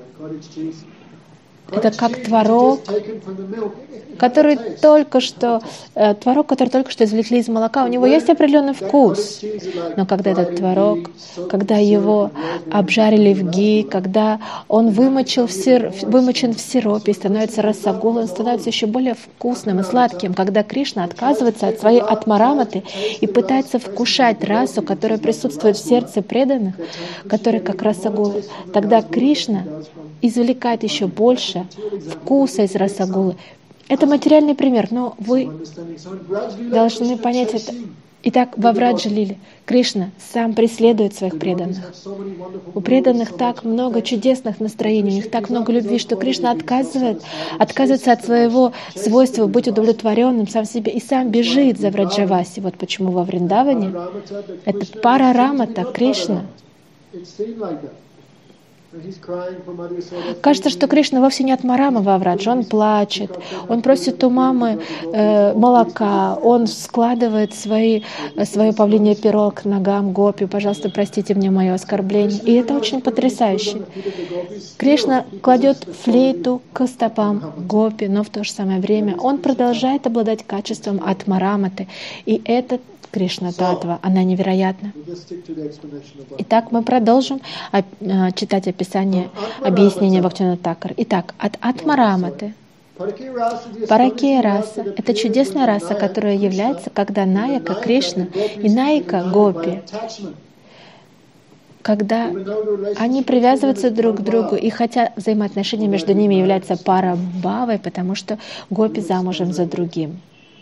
Это как творог, который только что извлекли из молока. У него есть определенный вкус. Но когда этот творог, когда его обжарили в ги, когда он вымочен в сиропе и становится расагула, он становится еще более вкусным и сладким. Когда Кришна отказывается от своей атмараматы и пытается вкушать расу, которая присутствует в сердце преданных, которая как расагула, тогда Кришна извлекает еще больше вкуса из расагулы. Это материальный пример, но вы должны понять это. Итак, во Враджа-лиле Кришна сам преследует своих преданных. У преданных так много чудесных настроений, у них так много любви, что Кришна отказывается от своего свойства быть удовлетворенным сам себе и сам бежит за Враджаваси. Вот почему во Вриндаване это парарамата Кришна. Кажется, что Кришна вовсе не от Марама Вавраджа, он плачет, он просит у мамы молока, он складывает свое павлинье перо к ногам гопи, пожалуйста, простите мне мое оскорбление. И это очень потрясающе. Кришна кладет флейту к стопам гопи, но в то же самое время он продолжает обладать качеством атмараматы, и этот Кришна Татва, она невероятна. Итак, мы продолжим читать описание, объяснения Бхактивинода Тхакура. Итак, от Атмараматы. Паракия раса — это чудесная раса, которая является, когда Наяка Кришна и Наяка Гопи, когда они привязываются друг к другу, и хотя взаимоотношения между ними являются парабхавой, потому что Гопи замужем за другим.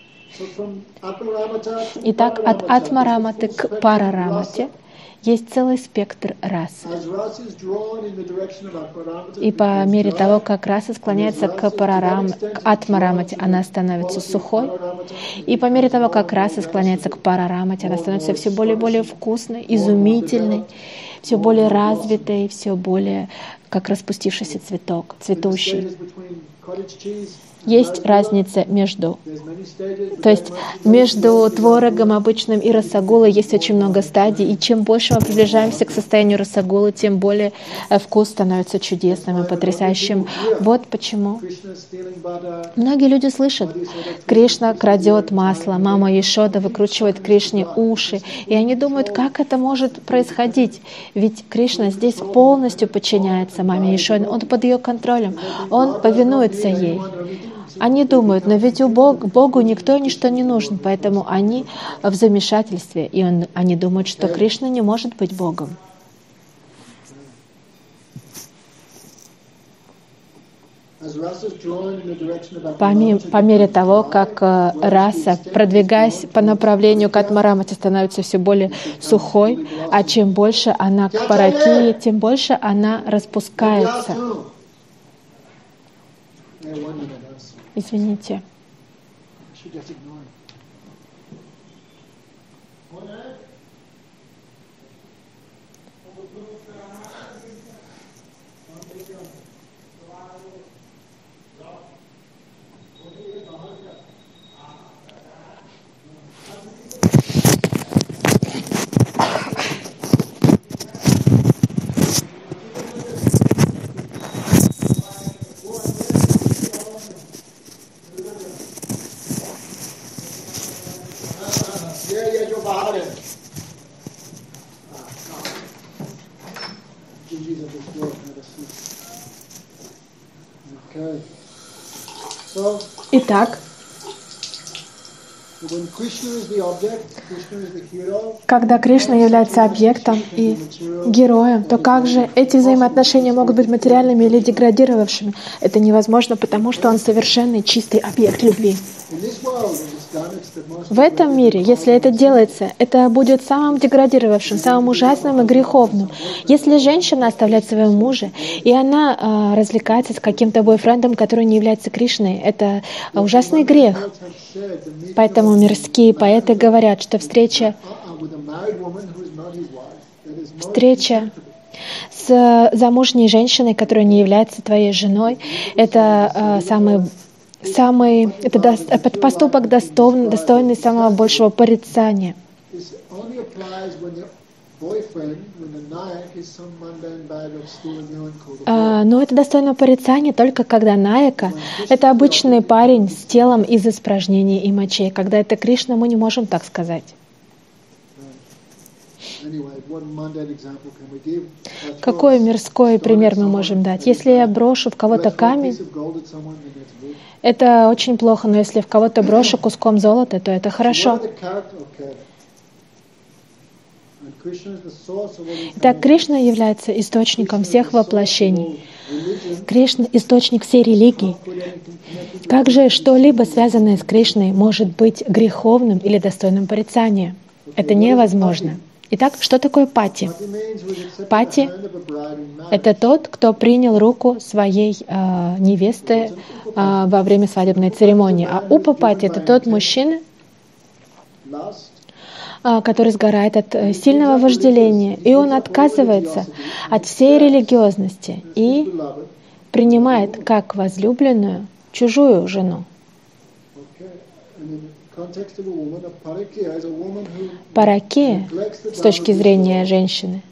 Итак, от Атмараматы к Парарамате есть целый спектр рас. И по мере того, как раса склоняется к Атмарамате, она становится сухой. И по мере того, как раса склоняется к Парарамате, она становится все более и более вкусной, изумительной, все более развитой, все более как распустившийся цветок, цветущий. Есть разница между творогом обычным и расагулой есть очень много стадий, и чем больше мы приближаемся к состоянию расагулы, тем более вкус становится чудесным и потрясающим. Вот почему многие люди слышат, Кришна крадет масло, мама Ешода выкручивает Кришне уши, и они думают, как это может происходить, ведь Кришна здесь полностью подчиняется маме Ешоде, он под ее контролем, он повинуется ей. Они думают, но ведь Богу никто и ничто не нужен, поэтому они в замешательстве, и они думают, что Кришна не может быть Богом. По мере того, как раса, продвигаясь по направлению к Атмарамате, становится все более сухой, а чем больше она к Паракии, тем больше она распускается. Извините. energies of this world never cease. Okay. So, Итак, when Krishna is the object, Krishna is the hero, когда Кришна является объектом и героем, то как же эти взаимоотношения могут быть материальными или деградировавшими? Это невозможно, потому что он совершенный, чистый объект любви. in this world, when it's done, it's the most В этом мире, если это делается, это будет самым деградировавшим, самым ужасным и греховным. Если женщина оставляет своего мужа, и она развлекается с каким-то бойфрендом, который не является Кришной, это ужасный грех. have said the meeting Поэтому мирские поэты говорят, что встреча with a married woman who is not his wife, that is most Встреча с замужней женщиной, которая не является твоей женой, это это поступок достойный самого большого порицания. this only applies when the boyfriend, when the nayak is some mundane bag of stool and urine called a Но это достойно порицания только когда Наяка — это обычный парень с телом из испражнений и мочей. Когда это Кришна, мы не можем так сказать. Anyway, what mundane example can we give? Какой мирской пример мы можем дать? Если я брошу в кого-то камень, Piece of gold at someone, then that's good. это очень плохо, но если в кого-то брошу куском золота, то это What хорошо. are the character? Okay. And Krishna is the source of all these Итак, Кришна является источником всех воплощений. religion. Кришна — источник всей религии. Put anything connected to Как же что-либо, связанное с Кришной, может быть греховным или достойным порицания? Это невозможно. Итак, что такое пати? what it means was accepting Пати the hand of a bride in marriage. — это тот, кто принял руку своей невесты во время свадебной церемонии. А упа-пати — это тот мужчина, Lust, который сгорает от сильного вожделения, и он отказывается от всей религиозности и beloved. принимает как возлюбленную чужую жену. Okay. And in the context of a woman, a parakya is a woman who Паракия, с точки зрения женщины,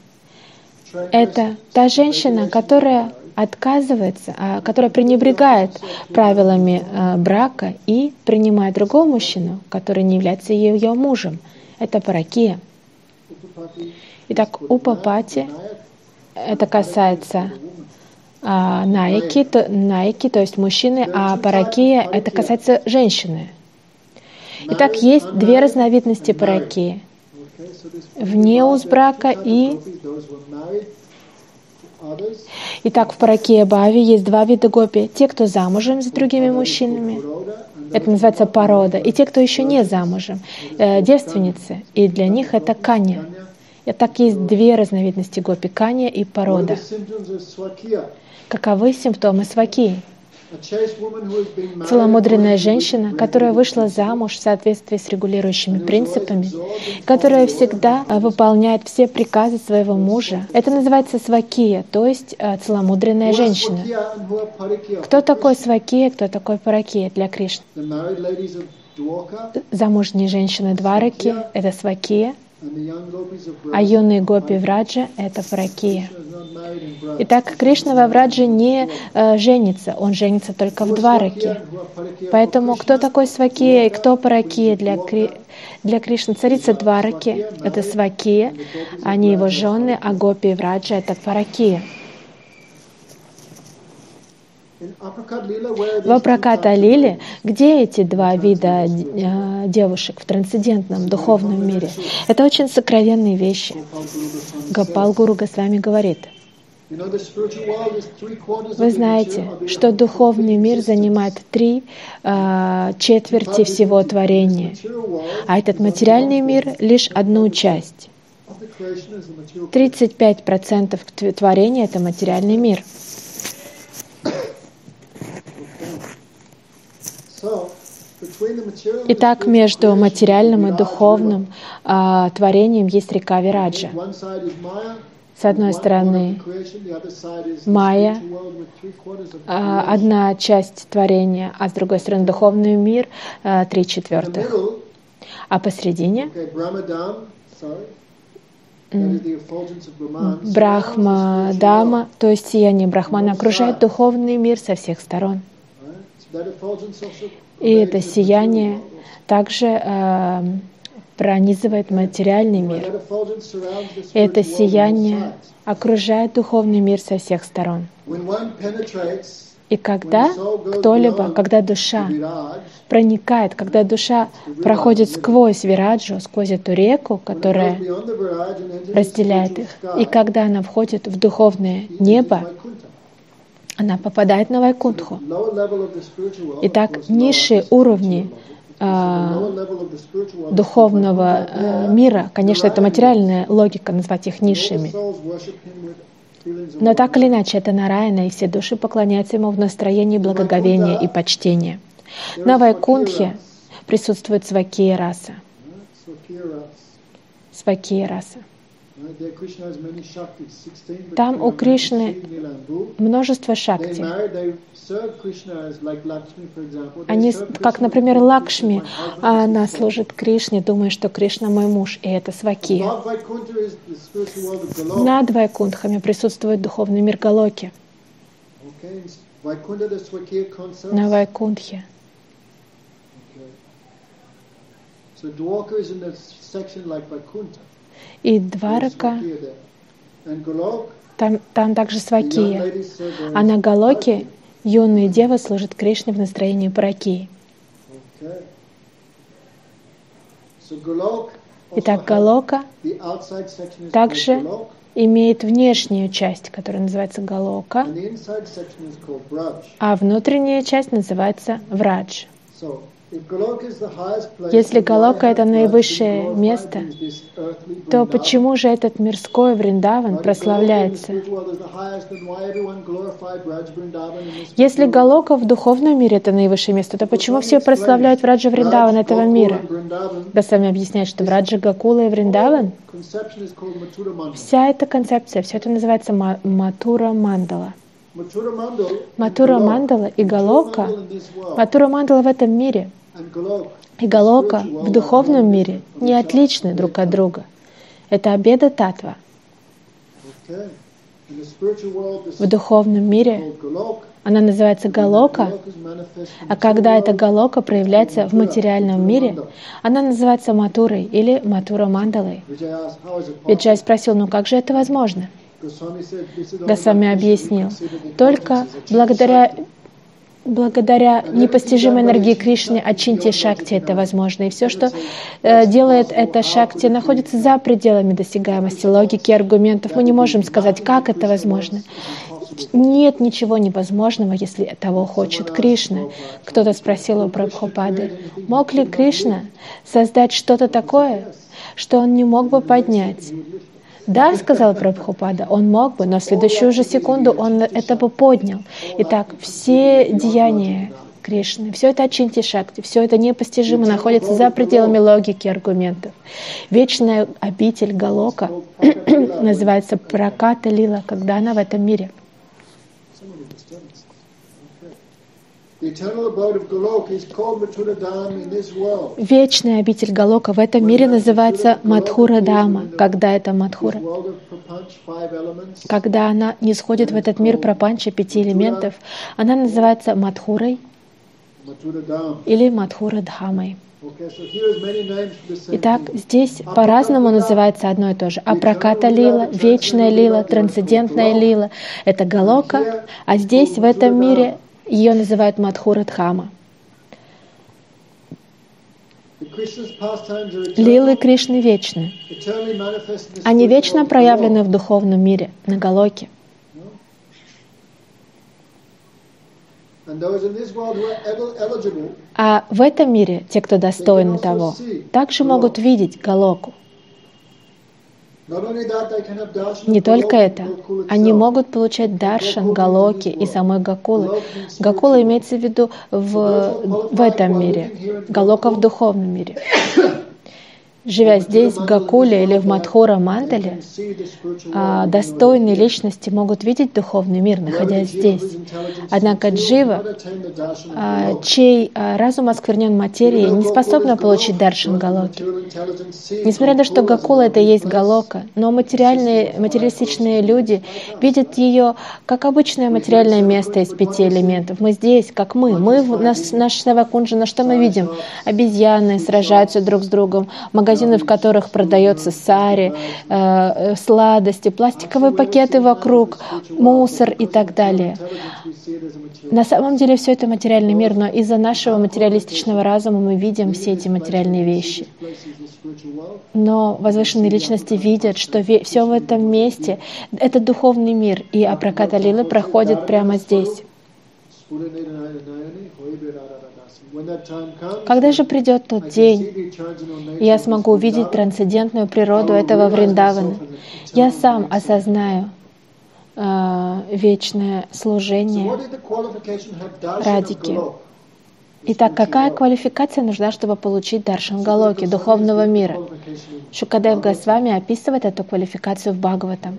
это та женщина, которая отказывается, которая пренебрегает правилами брака и принимает другого мужчину, который не является ее мужем. Это паракия. Итак, упа-пати — это касается наики, то есть мужчины, а паракия — это касается женщины. Итак, есть две разновидности паракии. Okay, so this Вне уз брака и... those who are married to others, Итак, в паракия бхави есть два вида гопи. Те, кто замужем за другими мужчинами, Roda, and это называется парода, и те, кто еще не замужем, девственницы, и для них это канья. И так есть две разновидности гопи — канья и the парода. symptoms of swakya. Каковы симптомы свакии? A chaste woman who has been married Целомудренная женщина, которая вышла замуж в соответствии с регулирующими принципами, которая всегда выполняет все приказы своего мужа. Это называется свакия, то есть целомудренная женщина. swakya and who are parakya. Кто такой свакия, кто такой паракия для Кришны? The married ladies of Dwarka Замужние женщины Двараки — это свакия, and the young gopis of а Vraja юные гопи Враджа — это паракия. is not married in Vraja. Итак, Кришна во Врадже не женится, он женится только в Двараке. Who are parakya. Поэтому кто такой свакия и кто паракия для Кришны? Царица Двараки — это свакия, они его жены, а гопи Враджа — это паракия. In Aprakat Lila, where В Апраката Лиле, где эти два вида девушек в трансцендентном духовном мире? Это очень сокровенные вещи. Гопал Гуру Госвами говорит: you know, the spiritual world is 3/4 вы знаете, что духовный мир занимает 3/4 всего творения, а этот материальный мир — лишь одну часть. 35% творения — это материальный мир. Итак, между материальным и духовным творением есть река Вираджа. С одной стороны Майя, одна часть творения, а с другой стороны духовный мир 3/4. А посередине Брахма-дама, то есть сияние Брахмана, окружает духовный мир со всех сторон. И это сияние также пронизывает материальный мир. И это сияние окружает духовный мир со всех сторон. И когда кто-либо, когда душа проникает, когда душа проходит сквозь вираджу, сквозь эту реку, которая разделяет их, и когда она входит в духовное небо, она попадает на Вайкунтху. Итак, низшие уровни духовного мира, конечно, это материальная логика назвать их низшими, но так или иначе, это Нараяна, и все души поклоняются ему в настроении благоговения и почтения. На Вайкунтхе присутствует свакия раса. Свакия раса. Там у Кришны множество шакти. Они, как, например, Лакшми, она служит Кришне, думая, что Кришна мой муж, и это сваки. Над Вайкунтхами присутствует духовный мир Галоки. На Вайкунтхе. И Дварака, там также свакия. А на Галоке юные девы служат Кришне в настроении паракии. Итак, Галока также имеет внешнюю часть, которая называется Галока, а внутренняя часть называется Врадж. Если Галока — это наивысшее место, то почему же этот мирской Вриндаван прославляется? Если Галока в духовном мире — это наивысшее место, то почему все прославляют Враджа Вриндаван этого мира? Госвами объясняет, что Враджа Гакула и Вриндаван, вся эта концепция, все это называется Матура Мандала. Матура Мандала и Галока, Матура Мандала в этом мире и Галока в духовном мире не отличны друг от друга. Это Абеда Татва. В духовном мире она называется Галока, а когда эта Галока проявляется в материальном мире, она называется Матурой или Матура Мандалой. Виджай спросил, ну как же это возможно? Госвами объяснил, только благодаря непостижимой энергии Кришны, Ачинти Шакти, это возможно. И все, что делает эта Шакти, находится за пределами досягаемости логики, аргументов. Мы не можем сказать, как это возможно. Нет ничего невозможного, если того хочет Кришна. Кто-то спросил у Прабхупады, мог ли Кришна создать что-то такое, что он не мог бы поднять? Да, сказал Прабхупада, он мог бы, но в следующую же секунду он это бы поднял. Итак, все деяния Кришны, все это Ачинти Шакти, все это непостижимо, находится за пределами логики и аргументов. Вечная обитель Галока называется Праката Лила, когда она в этом мире. Вечная обитель Галока в этом мире называется Мадхура Дама, когда это Мадхура. Когда она не сходит в этот мир пропанча 5 элементов, она называется Мадхурой или Мадхура Дхамой. Итак, здесь по-разному называется одно и то же. Апраката Лила, вечная Лила, трансцендентная Лила — это Галока, а здесь, в этом мире, ее называют Мадхура Дхама. Лилы Кришны вечны. Они вечно проявлены в духовном мире, на Галоке. А в этом мире те, кто достойны того, также могут видеть Галоку. Не только это, они могут получать даршан Галоки и самой Гакулы. Гакула имеется в виду в этом мире, Галока в духовном мире. Живя здесь, в Гакуле или в Мадхура Мандале, достойные личности могут видеть духовный мир, находясь здесь. Однако джива, чей разум осквернен материей, не способна получить даршан Галоки. Несмотря на то, что Гакула — это и есть Галока, но материалистичные люди видят ее как обычное материальное место из 5 элементов. Мы здесь, как мы. Наш Севакунджа, на что мы видим? Обезьяны сражаются друг с другом, магазины, в которых продается сари, сладости, пластиковые пакеты вокруг, мусор и так далее. На самом деле все это материальный мир, но из-за нашего материалистичного разума мы видим все эти материальные вещи. Но возвышенные личности видят, что все в этом месте — это духовный мир, и Апраката Лила проходит прямо здесь. Когда же придет тот день, и я смогу увидеть трансцендентную природу этого Вриндавана, я сам осознаю вечное служение Радхики. Итак, какая квалификация нужна, чтобы получить Даршан Галоки, духовного мира? Шукадев Госвами описывает эту квалификацию в Бхагаватам.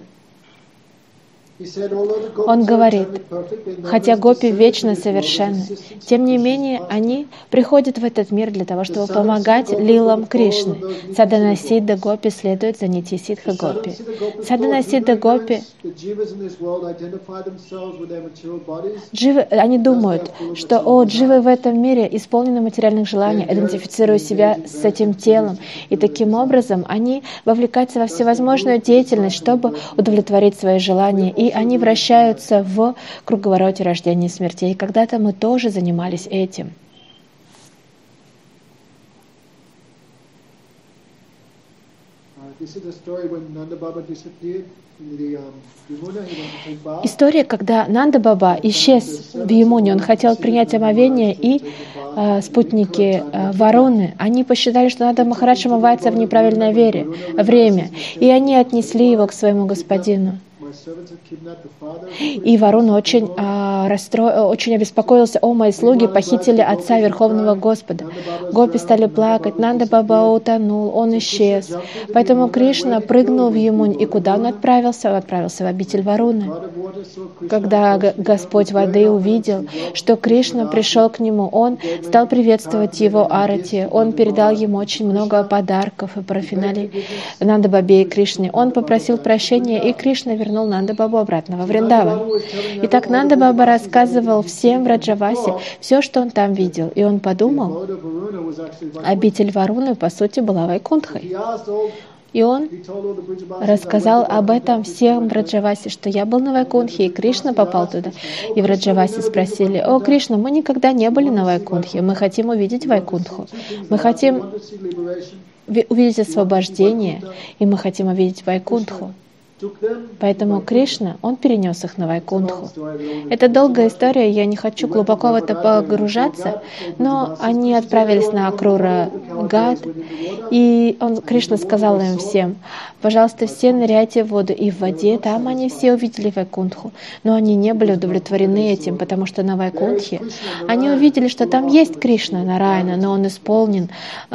Он говорит, хотя гопи вечно совершенны, тем не менее они приходят в этот мир для того, чтобы помогать лилам Кришны. Садана Сидда Гопи следует за Нити Сидха Гопи. Садана Сидда Гопи, дживы, они думают, что дживы в этом мире исполнены материальных желаний, идентифицируя себя с этим телом, и таким образом они вовлекаются во всевозможную деятельность, чтобы удовлетворить свои желания, и они вращаются в круговороте рождения и смерти. И когда-то мы тоже занимались этим. История, когда Нанда Баба исчез в Ямуне, он хотел принять омовение, и спутники Варуны, они посчитали, что Нанда Махарадж омывается в неправильное время, и они отнесли его к своему господину. И Варун очень обеспокоился: «О, мои слуги похитили отца Верховного Господа». Гопи стали плакать, Нанда Баба утонул, он исчез. Поэтому Кришна прыгнул в Ямунь, и куда он отправился? Он отправился в обитель Варуны. Когда Господь воды увидел, что Кришна пришел к нему, он стал приветствовать его арати, он передал ему очень много подарков и парафиналий Нанда Бабе и Кришне. Он попросил прощения, и Кришна вернул Нанда Бабу обратно во Вриндаван. Итак, Нанда Баба рассказывал всем в Раджавасе все, что он там видел. И он подумал, обитель Варуны, по сути, была Вайкунтхой. И он рассказал об этом всем в Раджавасе, что я был на Вайкунтхе, и Кришна попал туда. И в Раджавасе спросили: «О, Кришна, мы никогда не были на Вайкунтхе, мы хотим увидеть Вайкунтху, мы хотим увидеть освобождение, и мы хотим увидеть Вайкунтху». Поэтому Кришна, он перенес их на Вайкунтху. Это долгая история, я не хочу глубоко в это погружаться, но они отправились на Акрура Гад, и Кришна сказал им всем: «Пожалуйста, все ныряйте в воду». И в воде там они все увидели Вайкунтху, но они не были удовлетворены этим, потому что на Вайкунтхе они увидели, что там есть Кришна Нараяна, но он исполнен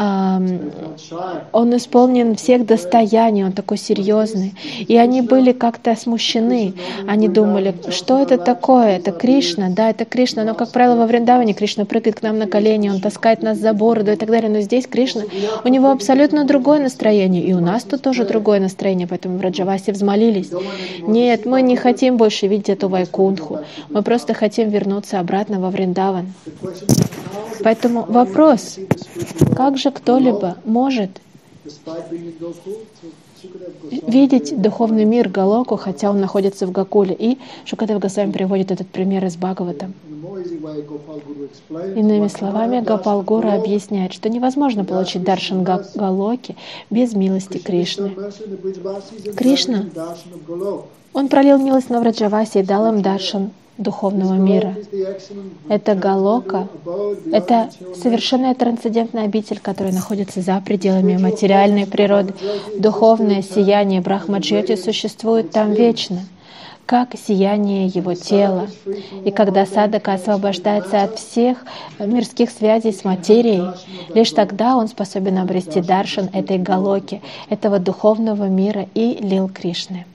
всех достояний, он такой серьезный. И они были как-то смущены. Они думали, что это такое? Это Кришна? Да, это Кришна. Но, как правило, во Вриндаване Кришна прыгает к нам на колени, он таскает нас за бороду и так далее. Но здесь Кришна, у него абсолютно другое настроение. И у нас тут тоже другое настроение. Поэтому в Раджавасе взмолились: «Нет, мы не хотим больше видеть эту Вайкунтху. Мы просто хотим вернуться обратно во Вриндаван». Поэтому вопрос: как же кто-либо может видеть духовный мир Галоку, хотя он находится в Гакуле? И Шукадев Госвами приводит этот пример из Бхагавата. Иными словами, Гопал Гуру объясняет, что невозможно получить Даршан Галоки без милости Кришны. Кришна, он пролил милость на Враджавасе и дал им Даршан духовного мира. Это Галока, это совершенная трансцендентная обитель, которая находится за пределами материальной природы. Духовное сияние Брахма-джьоти существует там вечно, как сияние его тела. И когда садака освобождается от всех мирских связей с материей, лишь тогда он способен обрести даршан этой Галоки, этого духовного мира и лил Кришны.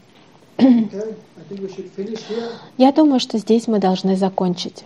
Я думаю, что здесь мы должны закончить.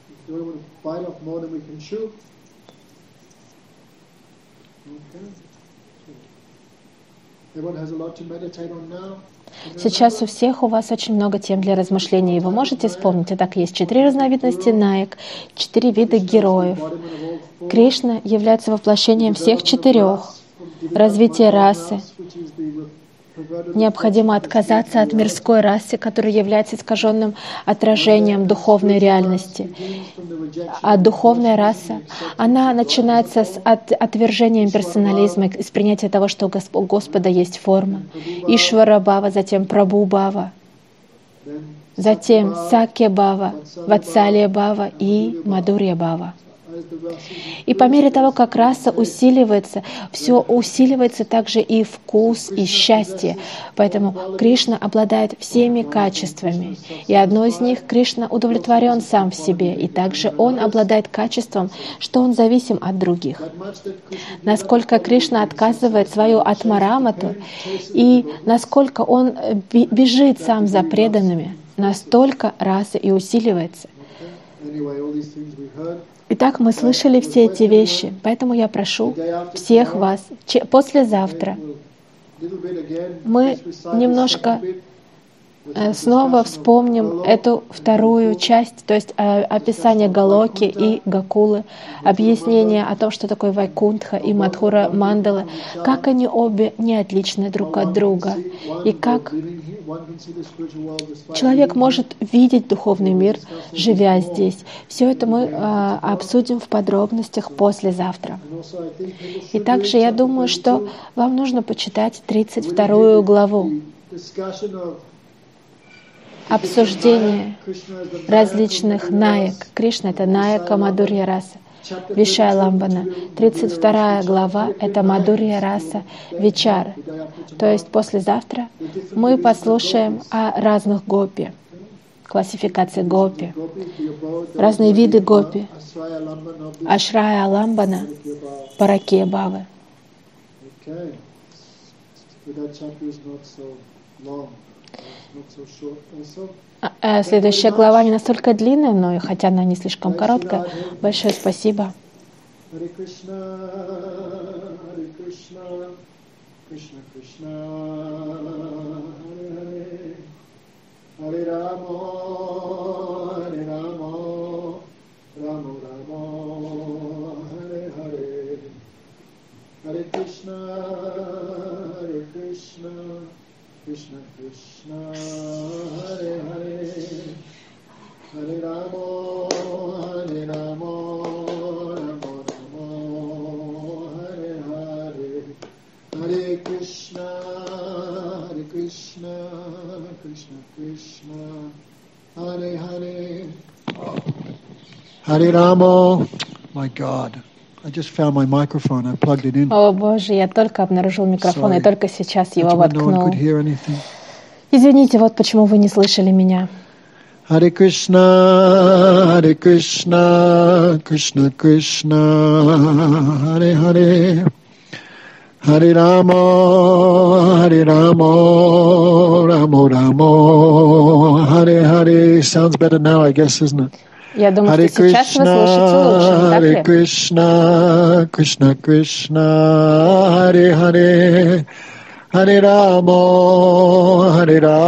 Сейчас у вас очень много тем для размышлений, и вы можете вспомнить. Итак, есть 4 разновидности наек, 4 вида героев. Кришна является воплощением всех 4. развитие расы. Необходимо отказаться от мирской расы, которая является искаженным отражением духовной реальности. А духовная раса, она начинается с отвержения персонализма, из принятия того, что у Господа есть форма. Ишвара Бава, затем Прабху Бава, затем Сакья Бава, Ватсалия Бава и Мадурья Бава. И по мере того, как раса усиливается, все усиливается также и вкус, и счастье. Поэтому Кришна обладает всеми качествами. И одно из них — Кришна удовлетворен сам в себе. И также он обладает качеством, что он зависим от других. Насколько Кришна отказывает свою атмарамату, и насколько он бежит сам за преданными, настолько раса и усиливается. Итак, мы слышали все эти вещи, поэтому я прошу всех вас, послезавтра мы немножко снова вспомним эту вторую часть, то есть описание Галоки и Гакулы, объяснение о том, что такое Вайкунтха и Мадхура Мандала, как они обе не отличны друг от друга, и как человек может видеть духовный мир, живя здесь. Все это мы обсудим в подробностях послезавтра. И также я думаю, что вам нужно почитать 32 главу. Обсуждение различных наек. Кришна — это наяка Мадурья раса, Вишая Ламбана. 32 глава — это Мадурья раса Вичара. То есть послезавтра мы послушаем о разных гопи, классификации гопи, разные виды гопи, Ашрая Ламбана, Паракия Бавы. Следующая глава не настолько длинная, но хотя она не слишком короткая. Большое спасибо. Hare Krishna, Hare Krishna, Krishna Krishna, Hare Hare, Hare Rama, Hare Rama, Rama Rama, Hare Hare, Hare Krishna, Hare Krishna, Krishna Krishna, Hare Hare, Hare Rama, Hare Rama, Rama Rama, Hare Hare, Hare Krishna, Krishna Krishna, Hare Hare, Hare Rama. My God. I just found my microphone. I plugged it in. О Боже, я только обнаружил микрофон и только сейчас его воткнул. Извините, вот почему вы не слышали меня. Hare Krishna, Krishna Krishna, Hare Hare, Hare Rama, Rama Rama, Hare Hare. Sounds better now, I guess, isn't it? Я думаю, что сейчас вы слышите лучше, не так ли? Hare Krishna, Krishna Krishna, Hare Hare, Hare Rama,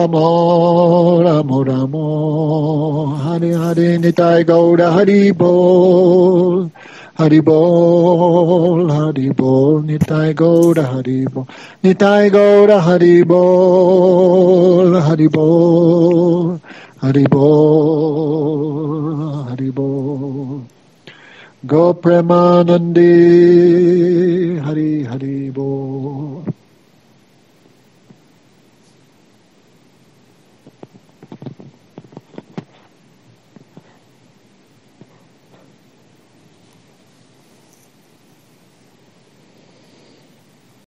Rama Rama, Hare Hare. Nitai Gaura Hari Bol, Hari Bol, Hari Bol, Nitai Gaura Hari Bol, Nitai Gaura Hari Bol, Hari Bol, Hari Bol, Hari Bol. Go Premanandi, Hari Hari Bol.